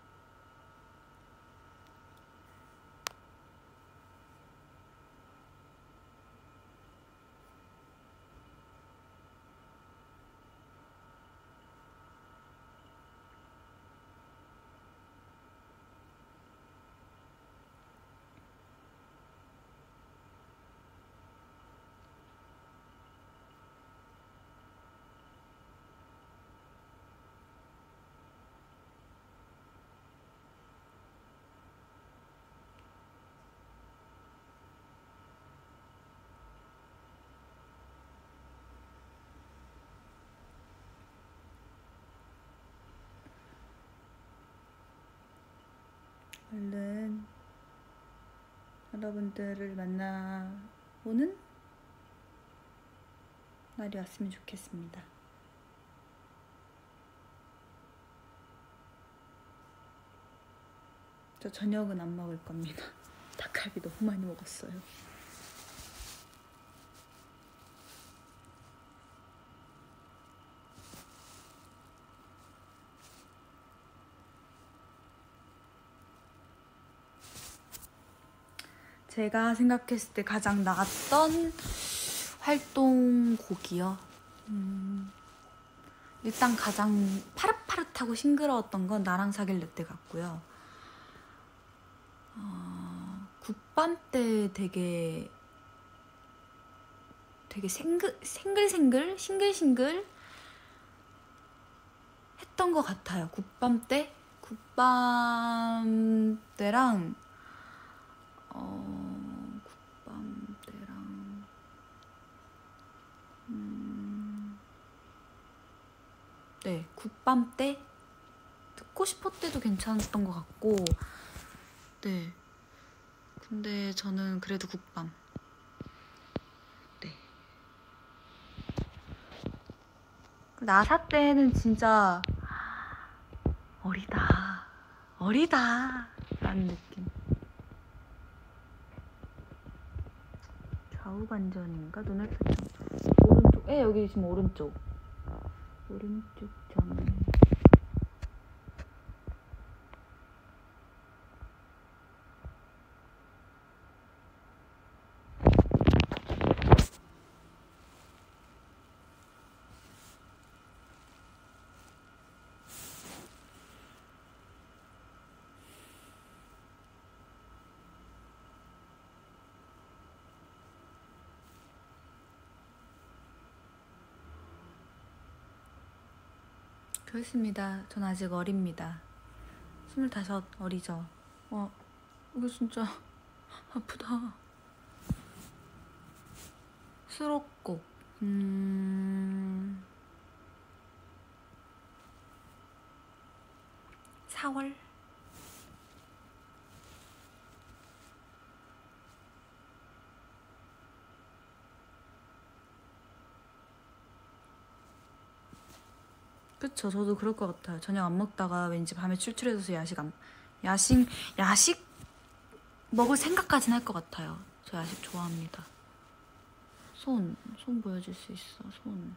얼른 여러분들을 만나보는 날이 왔으면 좋겠습니다. 저 저녁은 안 먹을 겁니다. 닭갈비 너무 많이 먹었어요. 제가 생각했을 때 가장 나았던 활동곡이요. 음, 일단 가장 파릇파릇하고 싱그러웠던 건 나랑 사귈래 때 같고요. 어, 국밤 때 되게 되게 생글, 생글생글 싱글싱글 했던 것 같아요. 국밤 때 국밤 때랑 어, 국밤 때랑 음, 네, 굿밤 때 듣고 싶었대도 괜찮았던 것 같고, 네. 근데 저는 그래도 굿밤. 네. 나사 때는 진짜 어리다, 어리다 라는 느낌. 좌우 반전인가? 눈을 펼쳐. 오른쪽. 에 여기 지금 오른쪽. 오른쪽 전. 그렇습니다. 전 아직 어립니다. 스물다섯 어리죠. 와, 이거 진짜 아프다. 수록곡. 음... 사월? 그쵸, 저도 그럴 것 같아요. 저녁 안 먹다가 왠지 밤에 출출해져서 야식 안, 야식, 야식 먹을 생각까지는 할 것 같아요. 저 야식 좋아합니다. 손, 손 보여줄 수 있어, 손.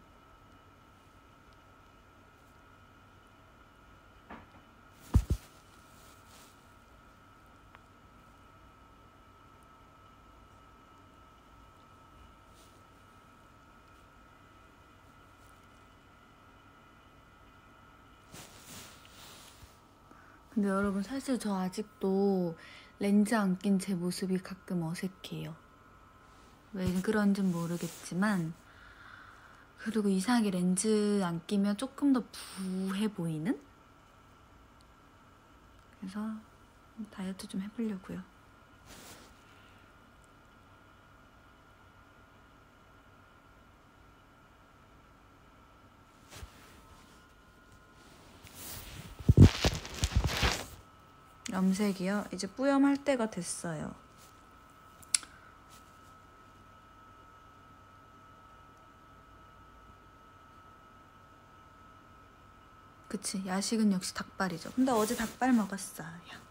근데 여러분 사실 저 아직도 렌즈 안 낀 제 모습이 가끔 어색해요. 왜 그런진 모르겠지만, 그리고 이상하게 렌즈 안 끼면 조금 더 부해 보이는? 그래서 다이어트 좀 해보려고요. 염색이요? 이제 뿌염할 때가 됐어요. 그치, 야식은 역시 닭발이죠. 근데 어제 닭발 먹었어요.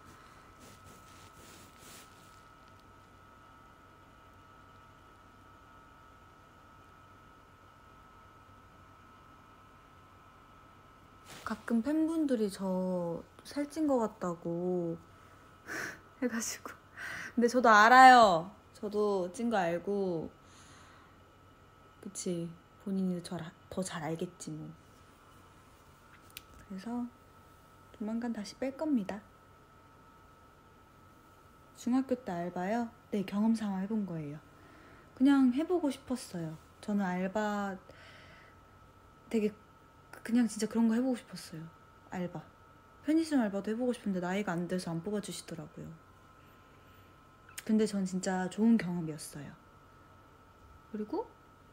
가끔 팬분들이 저 살찐 것 같다고 해가지고. 근데 저도 알아요. 저도 찐 거 알고. 그치, 본인이 더 잘 알겠지 뭐. 그래서 조만간 다시 뺄 겁니다. 중학교 때 알바요? 네, 경험 삼아 해본 거예요. 그냥 해보고 싶었어요. 저는 알바 되게 그냥 진짜 그런 거 해보고 싶었어요. 알바. 편의점 알바도 해보고 싶은데 나이가 안 돼서 안 뽑아주시더라고요. 근데 전 진짜 좋은 경험이었어요. 그리고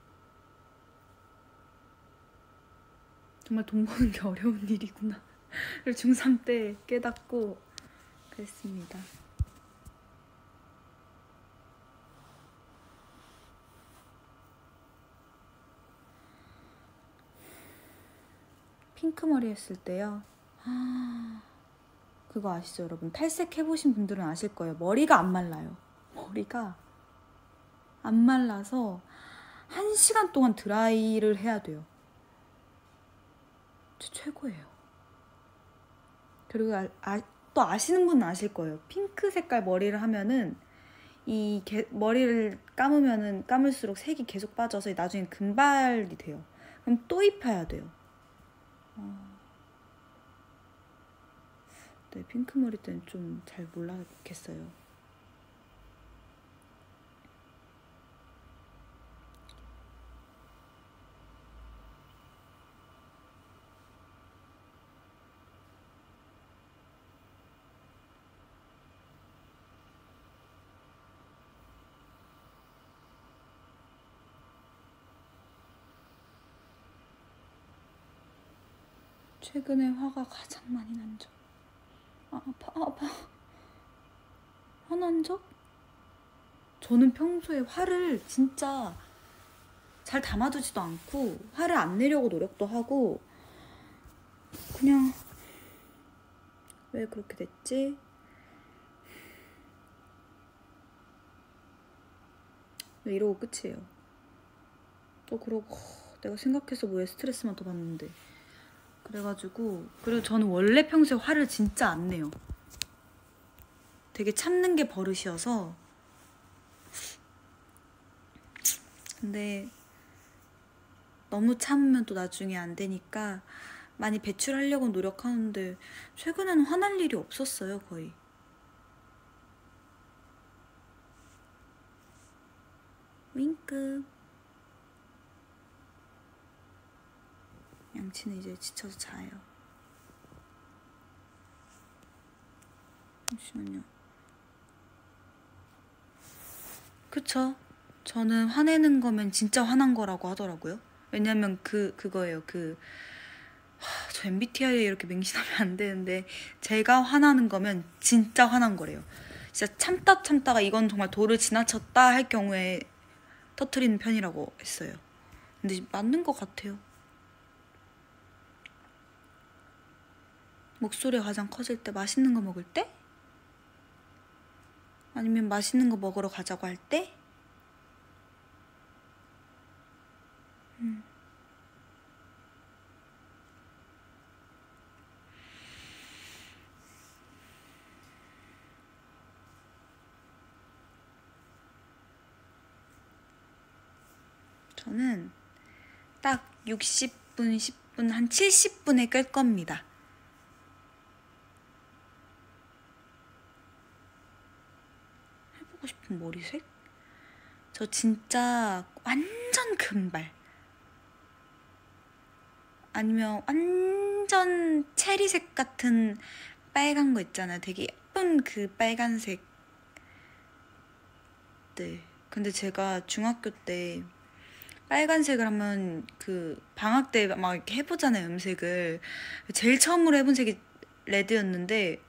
정말 돈 버는 게 어려운 일이구나 를 중삼 때 깨닫고 그랬습니다. 핑크머리 했을 때요. 그거 아시죠 여러분? 탈색 해보신 분들은 아실 거예요. 머리가 안 말라요. 머리가 안 말라서 한 시간 동안 드라이를 해야 돼요. 저 최고예요. 그리고 아, 아, 또 아시는 분은 아실 거예요. 핑크 색깔 머리를 하면은 이 게, 머리를 감으면은 감을수록 색이 계속 빠져서 나중에 금발이 돼요. 그럼 또 입혀야 돼요. 어... 네, 핑크 머리 때는 좀 잘 몰라겠어요. 최근에 화가 가장 많이 난 적. 아, 아파, 아, 아파. 화난 적? 저는 평소에 화를 진짜 잘 담아두지도 않고 화를 안 내려고 노력도 하고 그냥 왜 그렇게 됐지? 이러고 끝이에요. 또 그러고 내가 생각해서 뭐에 스트레스만 더 받는데. 그래가지고 그리고 저는 원래 평소에 화를 진짜 안 내요. 되게 참는 게 버릇이어서. 근데 너무 참으면 또 나중에 안 되니까 많이 배출하려고 노력하는데 최근에는 화날 일이 없었어요, 거의. 윙크. 양치는 이제 지쳐서 자요. 잠시만요. 그쵸? 저는 화내는 거면 진짜 화난 거라고 하더라고요. 왜냐면 그 그거예요. 그 하, 저 엠비티아이에 이렇게 맹신하면 안 되는데 제가 화나는 거면 진짜 화난 거래요. 진짜 참다 참다가 이건 정말 도를 지나쳤다 할 경우에 터트리는 편이라고 했어요. 근데 맞는 것 같아요. 목소리가 가장 커질 때, 맛있는 거 먹을 때? 아니면 맛있는 거 먹으러 가자고 할 때? 음. 저는 딱 육십 분, 십 분, 한 칠십 분에 끌 겁니다. 해보고 싶은 머리색? 저 진짜 완전 금발. 아니면 완전 체리색 같은 빨간 거 있잖아요. 되게 예쁜 그 빨간색. 네. 근데 제가 중학교 때 빨간색을 하면 그 방학 때 막 이렇게 해보잖아요, 음색을. 제일 처음으로 해본 색이 레드였는데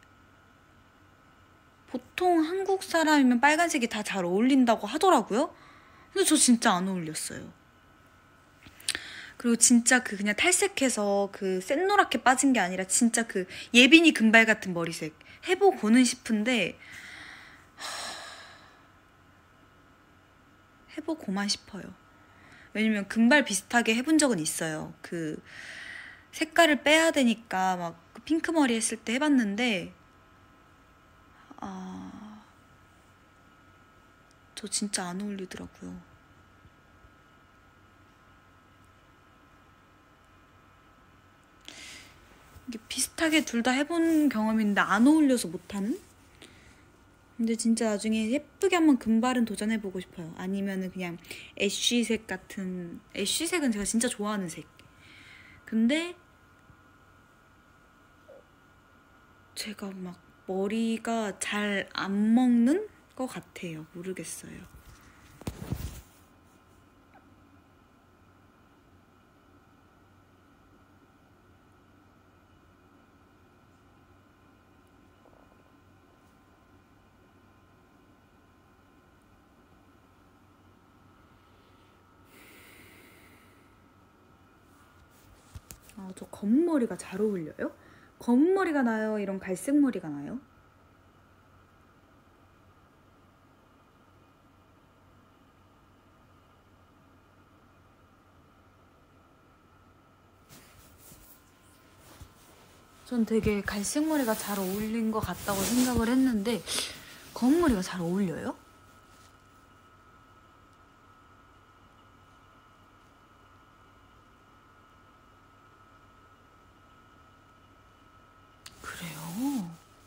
보통 한국 사람이면 빨간색이 다 잘 어울린다고 하더라고요. 근데 저 진짜 안 어울렸어요. 그리고 진짜 그 그냥 탈색해서 그 샛노랗게 빠진 게 아니라 진짜 그 예빈이 금발 같은 머리색 해보고는 싶은데 해보고만 싶어요. 왜냐면 금발 비슷하게 해본 적은 있어요. 그 색깔을 빼야 되니까 막 그 핑크 머리 했을 때 해봤는데 아... 저 진짜 안 어울리더라고요. 이게 비슷하게 둘 다 해본 경험인데 안 어울려서 못하는? 근데 진짜 나중에 예쁘게 한번 금발은 도전해보고 싶어요. 아니면은 그냥 애쉬색 같은, 애쉬색은 제가 진짜 좋아하는 색. 근데 제가 막 머리가 잘 안 먹는 것 같아요. 모르겠어요. 아, 저 검은 머리가 잘 어울려요? 검은 머리가 나요? 이런 갈색 머리가 나요? 전 되게 갈색 머리가 잘 어울린 것 같다고 생각을 했는데 검은 머리가 잘 어울려요? 그래요?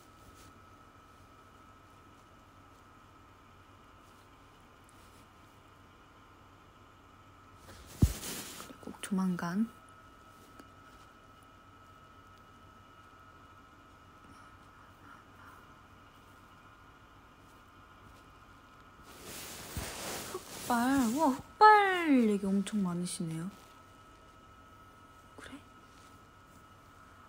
꼭 조만간 흑발, 우와, 흑발 얘기 엄청 많으시네요. 그래?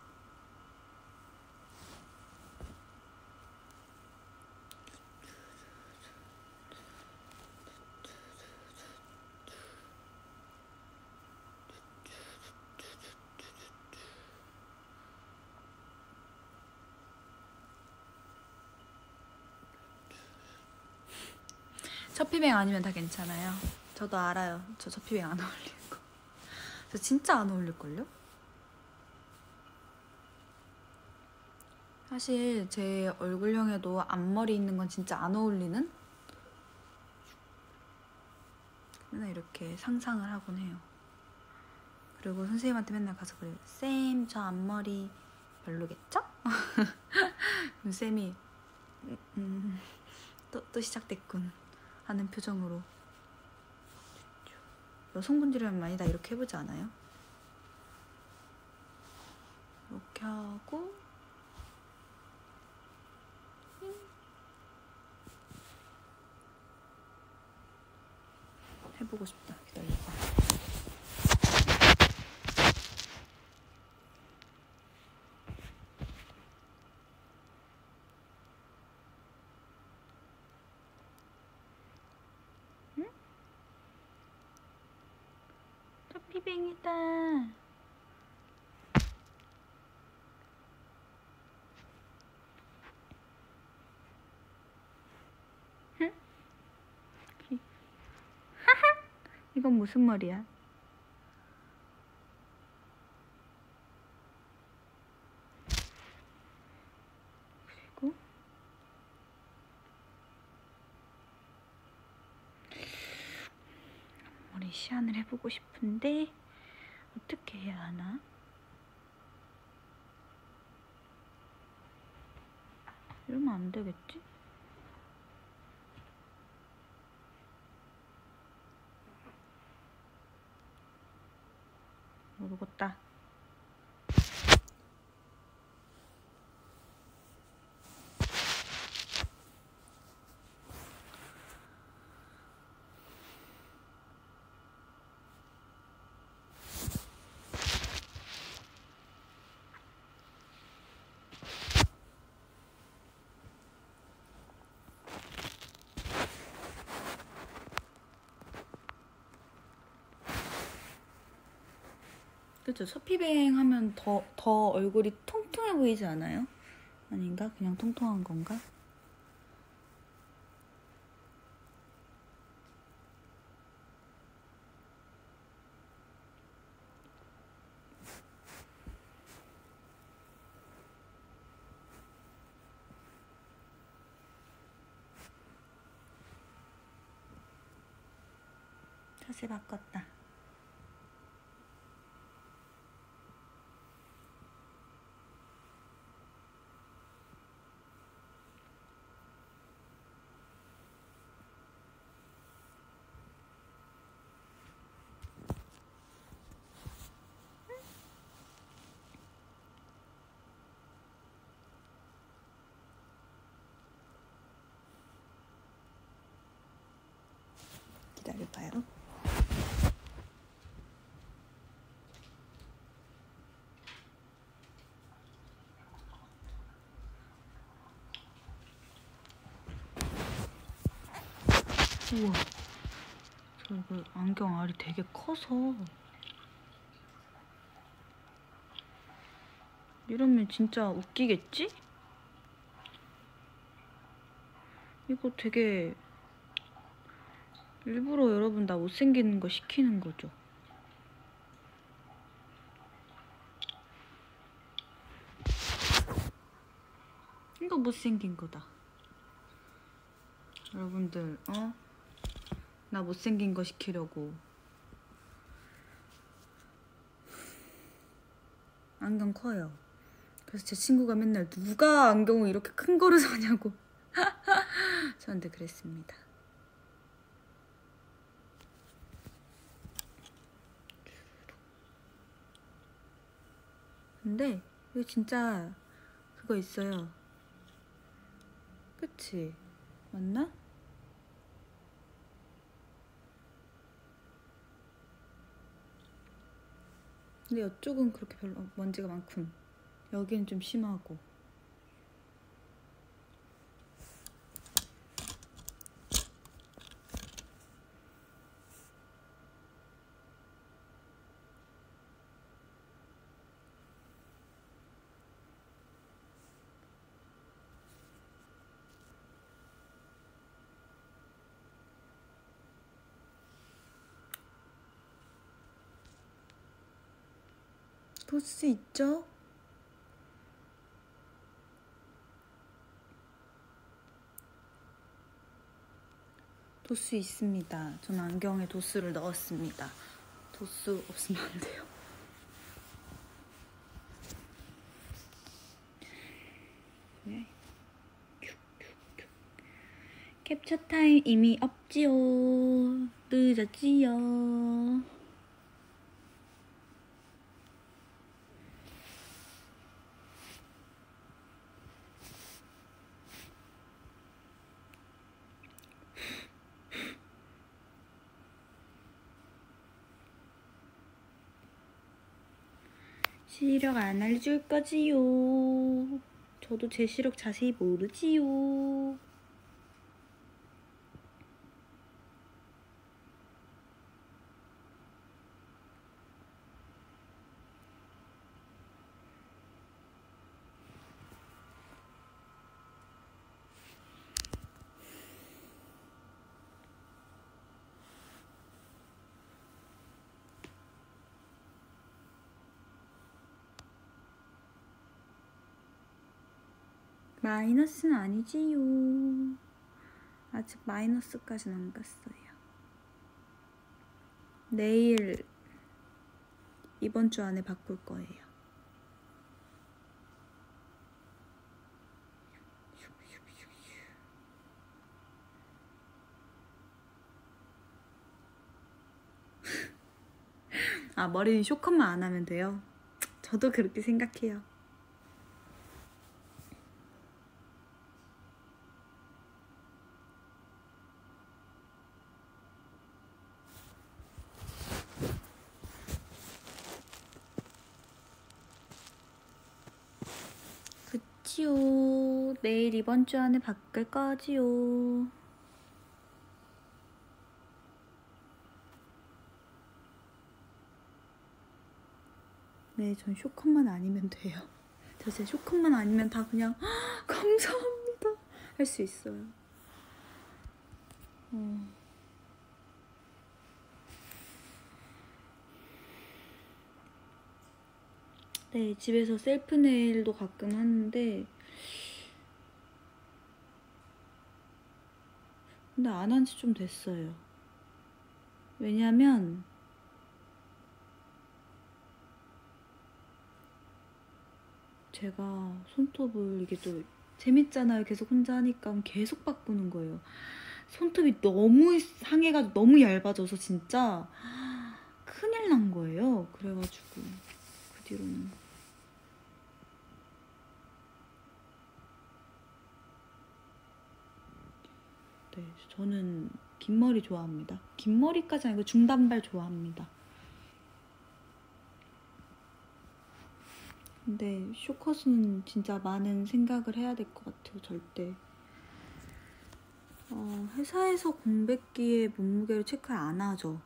처피뱅 아니면 다 괜찮아요. 저도 알아요. 저 처피뱅 안 어울리는 거. 저 진짜 안 어울릴걸요? 사실 제 얼굴형에도 앞머리 있는 건 진짜 안 어울리는? 맨날 이렇게 상상을 하곤 해요. 그리고 선생님한테 맨날 가서 그래요. 쌤, 저 앞머리 별로겠죠? 그럼 쌤이 음, 음, 또, 또 시작됐군 하는 표정으로. 여성분들이랑 많이 다 이렇게 해보지 않아요? 이렇게 하고 해보고 싶다. 기다려봐. 응? 토피뱅이다. 응? 이건 무슨 말이야? 그리고 머리 시안을 해보고 싶은데 어떻게 해야 하나? 이러면 안 되겠지? 모르겠다. 그쵸? 서피뱅 하면 더, 더 얼굴이 통통해 보이지 않아요? 아닌가? 그냥 통통한 건가? 자세 바꿨다. 기다려봐요. 우와, 저 이거 안경 알이 되게 커서 이러면 진짜 웃기겠지? 이거 되게 일부러 여러분 나 못생기는 거 시키는 거죠. 이거 못생긴 거다. 여러분들 어? 나 못생긴 거 시키려고 안경 커요. 그래서 제 친구가 맨날 누가 안경을 이렇게 큰 거를 사냐고 저한테 그랬습니다. 근데 이거 진짜 그거 있어요. 그치? 맞나? 근데 이쪽은 그렇게 별로 먼지가 많군. 여기는 좀 심하고. 도수 있죠? 도수 있습니다. 전 안경에 도수를 넣었습니다. 도수 없으면 안 돼요. 네. 캡처 타임 이미 없지요. 늦었지요. 시력 안 알려줄 거지요. 저도 제 시력 자세히 모르지요. 마이너스는 아니지요. 아직 마이너스까지는 안 갔어요. 내일 이번 주 안에 바꿀 거예요. 아, 머리는 쇼컷만 안 하면 돼요? 저도 그렇게 생각해요. 그치요. 내일 이번 주 안에 바꿀 거지요. 네, 전 쇼컷만 아니면 돼요. 저 진짜 쇼컷만 아니면 다 그냥 감사합니다 할 수 있어요. 어. 네, 집에서 셀프 네일도 가끔 하는데 근데 안 한 지 좀 됐어요. 왜냐면 제가 손톱을 이게 또 재밌잖아요. 계속 혼자 하니까 계속 바꾸는 거예요. 손톱이 너무 상해가지고 너무 얇아져서 진짜 큰일 난 거예요. 그래가지고 그 뒤로는 네, 저는 긴 머리 좋아합니다. 긴 머리까지 아니고 중단발 좋아합니다. 근데 쇼컷은 진짜 많은 생각을 해야 될 것 같아요. 절대 어, 회사에서 공백기에 몸무게를 체크를 안 하죠.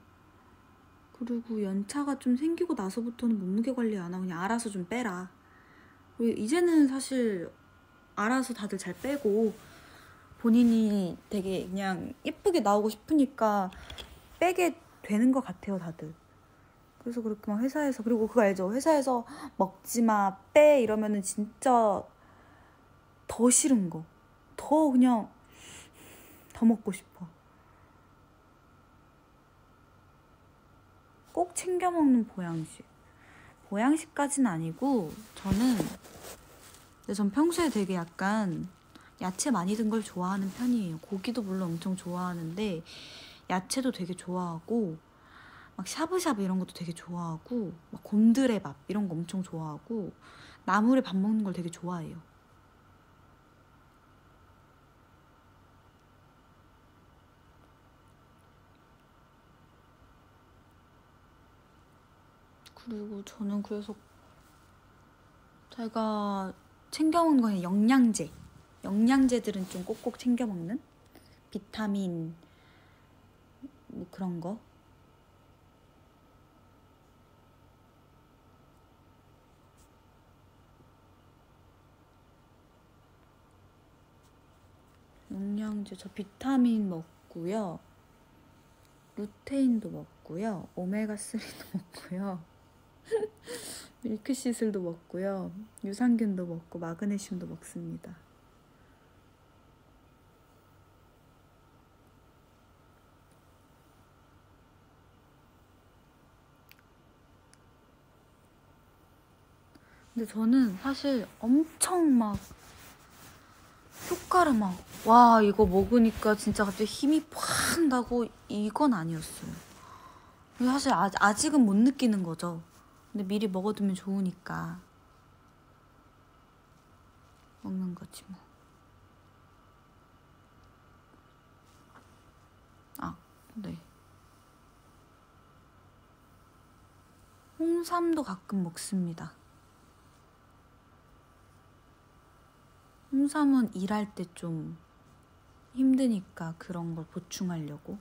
그리고 연차가 좀 생기고 나서부터는 몸무게 관리 안 하고 그냥 알아서 좀 빼라. 그리고 이제는 사실 알아서 다들 잘 빼고 본인이 되게 그냥 예쁘게 나오고 싶으니까 빼게 되는 것 같아요, 다들. 그래서 그렇게 막 회사에서, 그리고 그거 알죠? 회사에서 먹지 마, 빼 이러면은 진짜 더 싫은 거. 더 그냥 더 먹고 싶어. 꼭 챙겨 먹는 보양식. 보양식까지는 아니고 저는 근데 전 평소에 되게 약간 야채 많이 든 걸 좋아하는 편이에요. 고기도 물론 엄청 좋아하는데 야채도 되게 좋아하고 막 샤브샤브 이런 것도 되게 좋아하고 막 곤드레밥 이런 거 엄청 좋아하고 나물에 밥 먹는 걸 되게 좋아해요. 그리고 저는 그래서 제가 챙겨 먹는 건 영양제. 영양제들은 좀 꼭꼭 챙겨 먹는? 비타민 뭐 그런 거. 영양제 저 비타민 먹고요. 루테인도 먹고요. 오메가삼도 먹고요. 밀크시슬도 먹고요. 유산균도 먹고 마그네슘도 먹습니다. 근데 저는 사실 엄청 막 효과를 막 와 이거 먹으니까 진짜 갑자기 힘이 팍 나고 이건 아니었어요. 사실 아, 아직은 못 느끼는 거죠. 근데 미리 먹어두면 좋으니까 먹는 거지 뭐. 아, 네. 홍삼도 가끔 먹습니다. 홍삼은 일할 때 좀 힘드니까 그런 걸 보충하려고.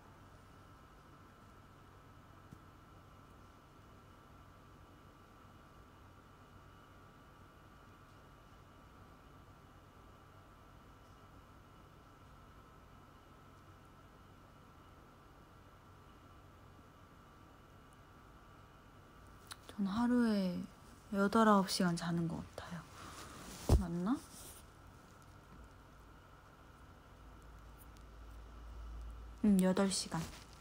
전 하루에 여덟, 아홉 시간 자는 것 같아요. 맞나? 응, 여덟 시간.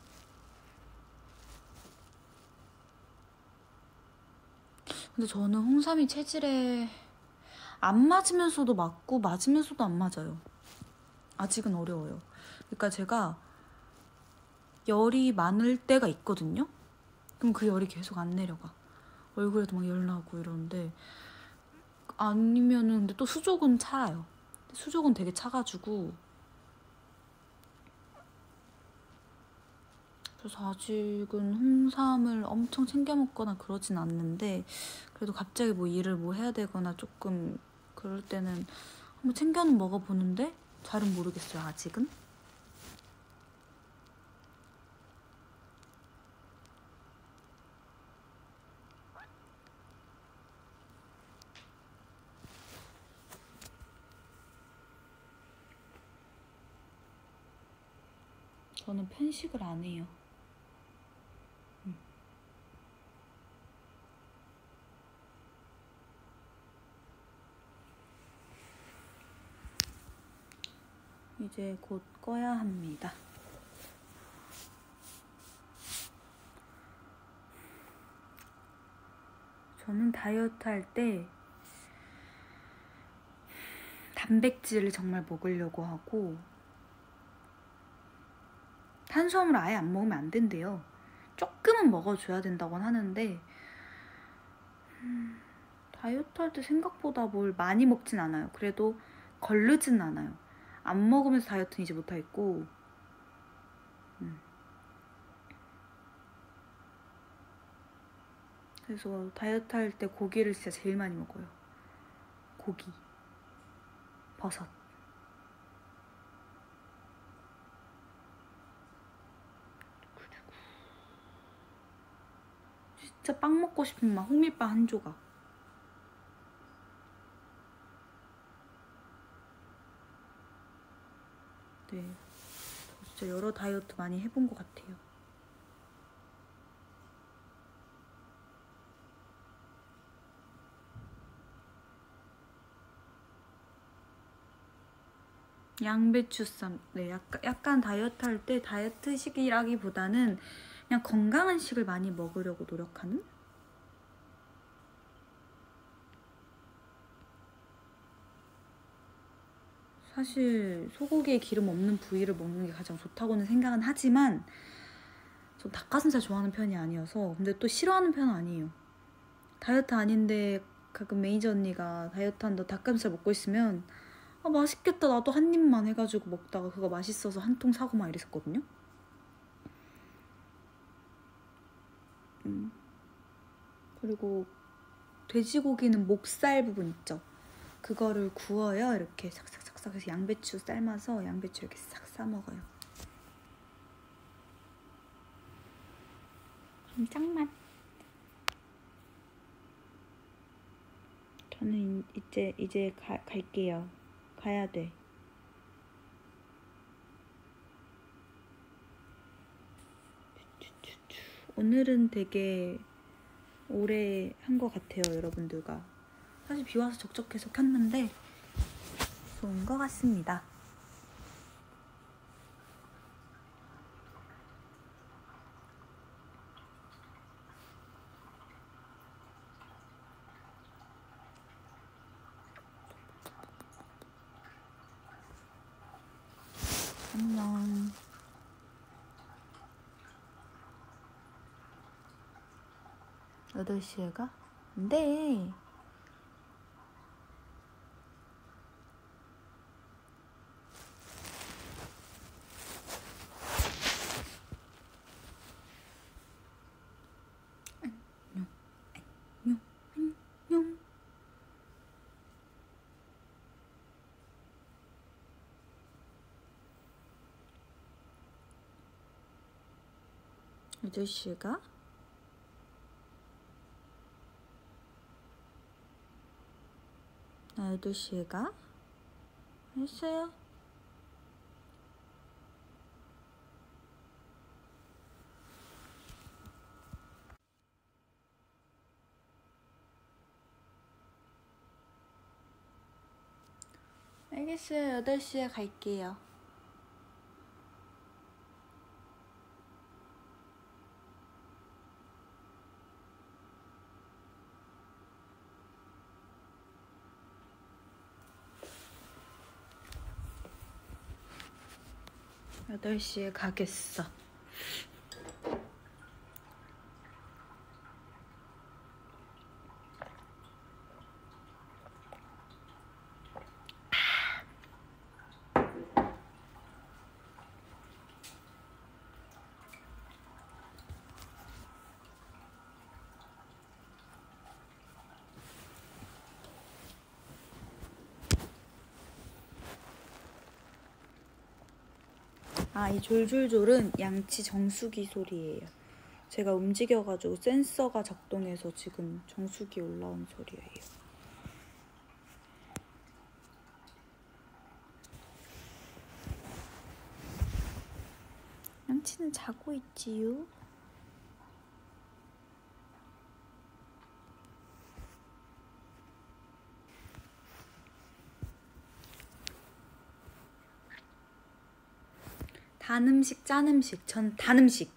근데 저는 홍삼이 체질에 안 맞으면서도 맞고 맞으면서도 안 맞아요. 아직은 어려워요. 그러니까 제가 열이 많을 때가 있거든요. 그럼 그 열이 계속 안 내려가. 얼굴에도 막 열 나고 이러는데 아니면은 근데 또 수족은 차요. 수족은 되게 차가지고 그래서 아직은 홍삼을 엄청 챙겨 먹거나 그러진 않는데 그래도 갑자기 뭐 일을 뭐 해야 되거나 조금 그럴 때는 한번 챙겨는 먹어보는데 잘은 모르겠어요 아직은. 저는 편식을 안 해요. 음. 이제 곧 꺼야 합니다. 저는 다이어트 할 때 단백질을 정말 먹으려고 하고 탄수화물 아예 안 먹으면 안 된대요. 조금은 먹어줘야 된다고 하는데 음, 다이어트 할 때 생각보다 뭘 많이 먹진 않아요. 그래도 거르진 않아요. 안 먹으면서 다이어트는 이제 못하겠고 음. 그래서 다이어트 할 때 고기를 진짜 제일 많이 먹어요. 고기, 버섯. 진짜 빵 먹고 싶으면 막 호밀빵 한 조각. 네, 진짜 여러 다이어트 많이 해본 것 같아요. 양배추쌈. 네, 약간, 약간 다이어트 할 때 다이어트식이라기보다는 그냥 건강한 식을 많이 먹으려고 노력하는? 사실 소고기에 기름 없는 부위를 먹는 게 가장 좋다고는 생각은 하지만 전 닭가슴살 좋아하는 편이 아니어서 근데 또 싫어하는 편은 아니에요. 다이어트 아닌데 가끔 매니저 언니가 다이어트 한다 닭가슴살 먹고 있으면 아 맛있겠다 나도 한 입만 해가지고 먹다가 그거 맛있어서 한 통 사고 막 이랬었거든요. 음. 그리고 돼지고기는 목살 부분 있죠. 그거를 구워요. 이렇게 삭삭삭삭 해서 양배추 삶아서 양배추 이렇게 싹 싸먹어요. 짱맛. 저는 이제 이제 가, 갈게요. 가야 돼. 오늘은 되게 오래 한 것 같아요, 여러분들과. 사실 비 와서 적적해서 켰는데 좋은 것 같습니다. 안녕. 여덟 시에 가? 안 돼. 안녕, 안녕, 안녕. 여덟 시에 가? 나 여덟 시에 가? 알았어요. 알겠어요. 여덟 시에 갈게요. 여덟 시에 가겠어. 아, 이 졸졸졸은 양치 정수기 소리예요. 제가 움직여가지고 센서가 작동해서 지금 정수기 올라온 소리예요. 양치는 자고 있지요. 단 음식, 짠 음식. 전 단 음식.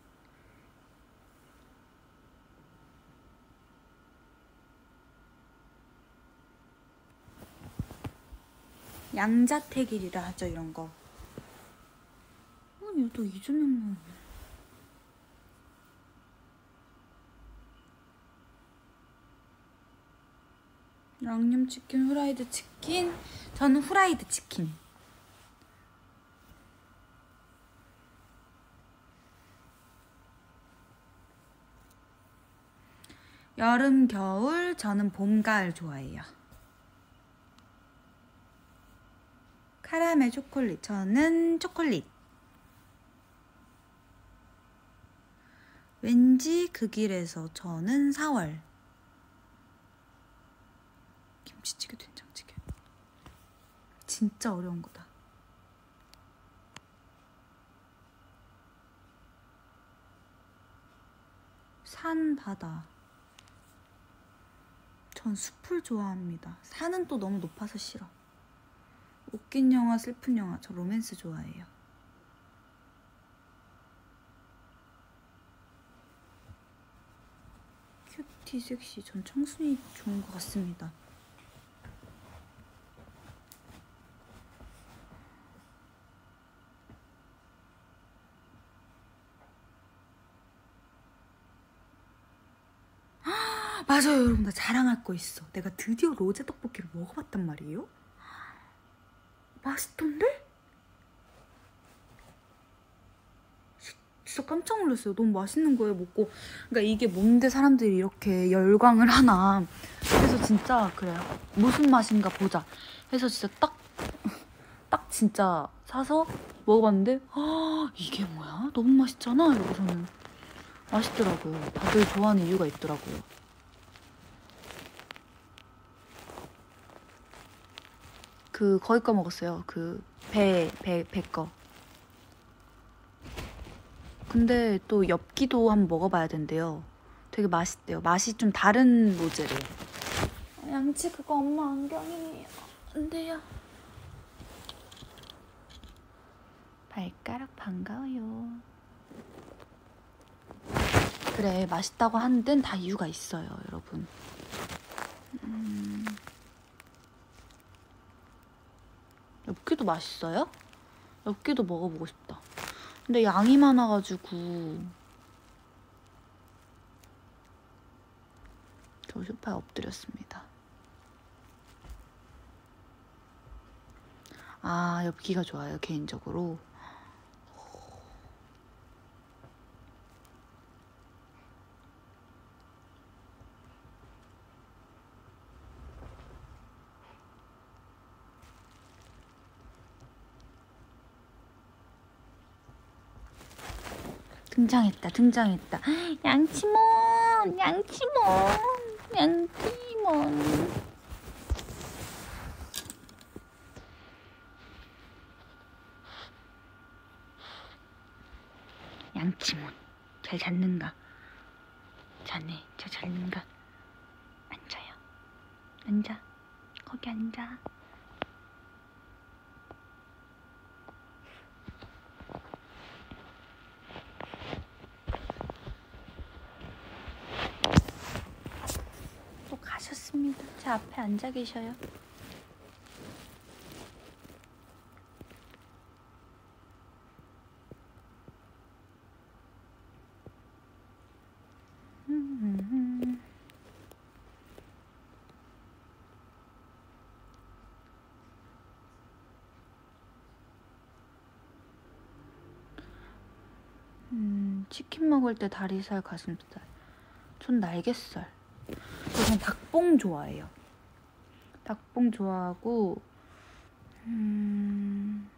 양자택일이라 하죠, 이런 거. 아니, 너 이준영만. 양념치킨, 후라이드 치킨. 저는 후라이드 치킨. 여름, 겨울, 저는 봄, 가을 좋아해요. 카라멜 초콜릿, 저는 초콜릿. 왠지 그 길에서, 저는 사월. 김치찌개, 된장찌개. 진짜 어려운 거다. 산, 바다. 전 숲을 좋아합니다. 산은 또 너무 높아서 싫어. 웃긴 영화, 슬픈 영화. 저 로맨스 좋아해요. 큐티, 섹시. 전 청순이 좋은 것 같습니다. 맞아요, 여러분. 나 자랑할 거 있어. 내가 드디어 로제 떡볶이를 먹어봤단 말이에요. 맛있던데? 진짜 깜짝 놀랐어요. 너무 맛있는 거예요, 먹고. 그러니까 이게 뭔데 사람들이 이렇게 열광을 하나. 그래서 진짜 그래요. 무슨 맛인가 보자. 해서 진짜 딱, 딱 진짜 사서 먹어봤는데 아, 이게 뭐야? 너무 맛있잖아? 이러고서는 맛있더라고요. 다들 좋아하는 이유가 있더라고요. 그 거기 거 먹었어요. 그 배, 배, 배 거. 근데 또 엽기도 한번 먹어봐야 된대요. 되게 맛있대요. 맛이 좀 다른 로제래요. 양치 그거 엄마 안경이에요. 안 돼요. 발가락 반가워요. 그래, 맛있다고 하는 데는 다 이유가 있어요, 여러분. 음... 엽기도 맛있어요? 엽기도 먹어보고 싶다. 근데 양이 많아가지고 저 소파에 엎드렸습니다. 아, 엽기가 좋아요, 개인적으로. 등장했다, 등장했다. 양치몬, 양치몬, 양치몬. 양치몬, 잘 잤는가? 자네, 저 잤는가? 앉아요. 앉아, 거기 앉아. 또 가셨습니다. 제 앞에 앉아 계셔요. 음, 치킨 먹을 때 다리살, 가슴살. 전 날개살. 저는 닭봉 좋아해요. 닭봉 좋아하고 음...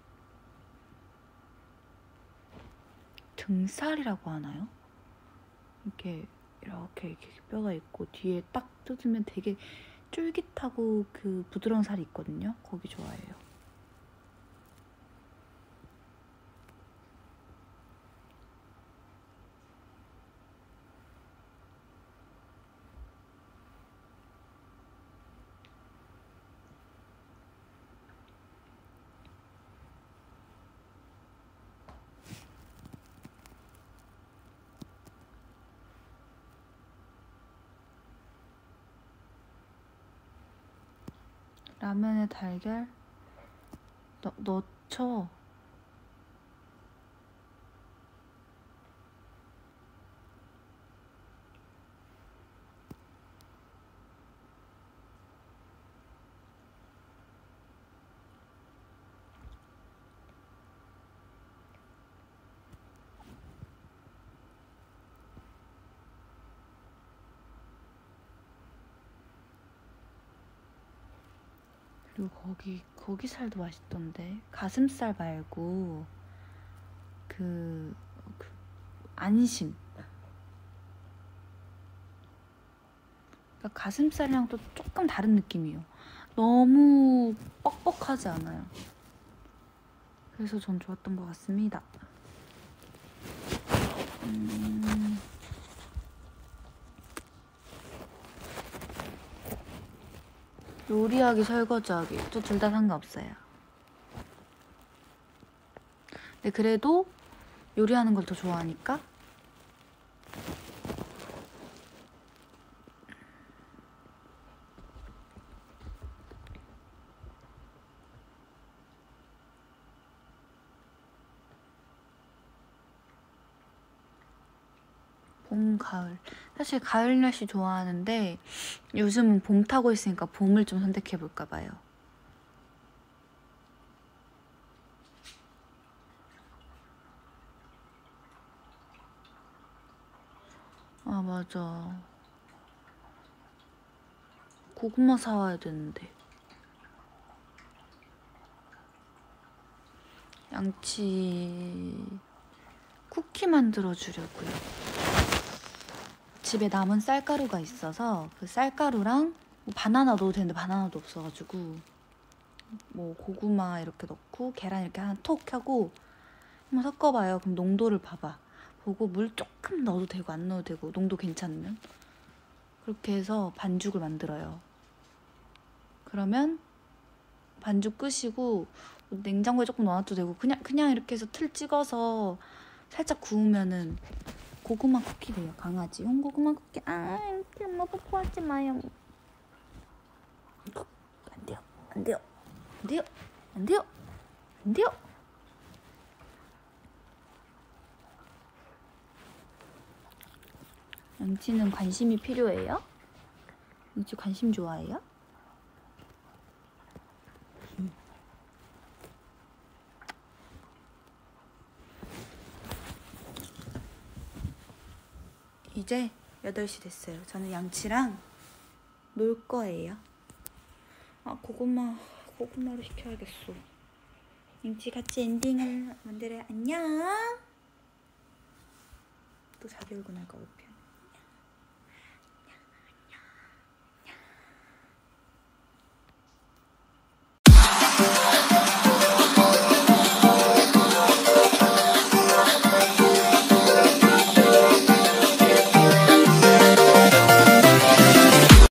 등살이라고 하나요? 이렇게 이렇게, 이렇게 뼈가 있고 뒤에 딱 뜯으면 되게 쫄깃하고 그 부드러운 살이 있거든요. 거기 좋아해요. 라면에 달걀 넣, 넣죠. 그리고 거기 거기 살도 맛있던데. 가슴살 말고 그, 그 안심. 그러니까 가슴살이랑 또 조금 다른 느낌이에요. 너무 뻑뻑하지 않아요. 그래서 전 좋았던 것 같습니다. 음... 요리하기, 설거지하기 또 둘 다 상관없어요. 근데 그래도 요리하는 걸 더 좋아하니까 봄, 가을. 사실 가을 날씨 좋아하는데 요즘은 봄 타고 있으니까 봄을 좀 선택해볼까 봐요. 아, 맞아. 고구마 사와야 되는데. 양치 쿠키 만들어 주려고요. 집에 남은 쌀가루가 있어서 그 쌀가루랑 뭐 바나나 넣어도 되는데 바나나도 없어가지고 뭐 고구마 이렇게 넣고 계란 이렇게 하나 톡 하고 한번 섞어봐요. 그럼 농도를 봐봐. 보고 물 조금 넣어도 되고 안 넣어도 되고 농도 괜찮으면 그렇게 해서 반죽을 만들어요. 그러면 반죽 끄시고 냉장고에 조금 넣어도 되고 그냥 그냥 이렇게 해서 틀 찍어서 살짝 구우면은 고구마 쿠키 돼요. 강아지 용 고구마 쿠키. 아, 이렇게 엄마 뽀뽀하지 마요. 안 돼요, 안 돼요, 안 돼요, 안 돼요, 안 돼요. 양치는 관심이 필요해요? 양치 관심 좋아해요? 음. 이제 여덟 시 됐어요. 저는 양치랑 놀 거예요. 아, 고구마, 고구마로 시켜야겠어. 양치 같이 엔딩을 만들어요. 안녕. 또 자기 얼굴 할까 봐.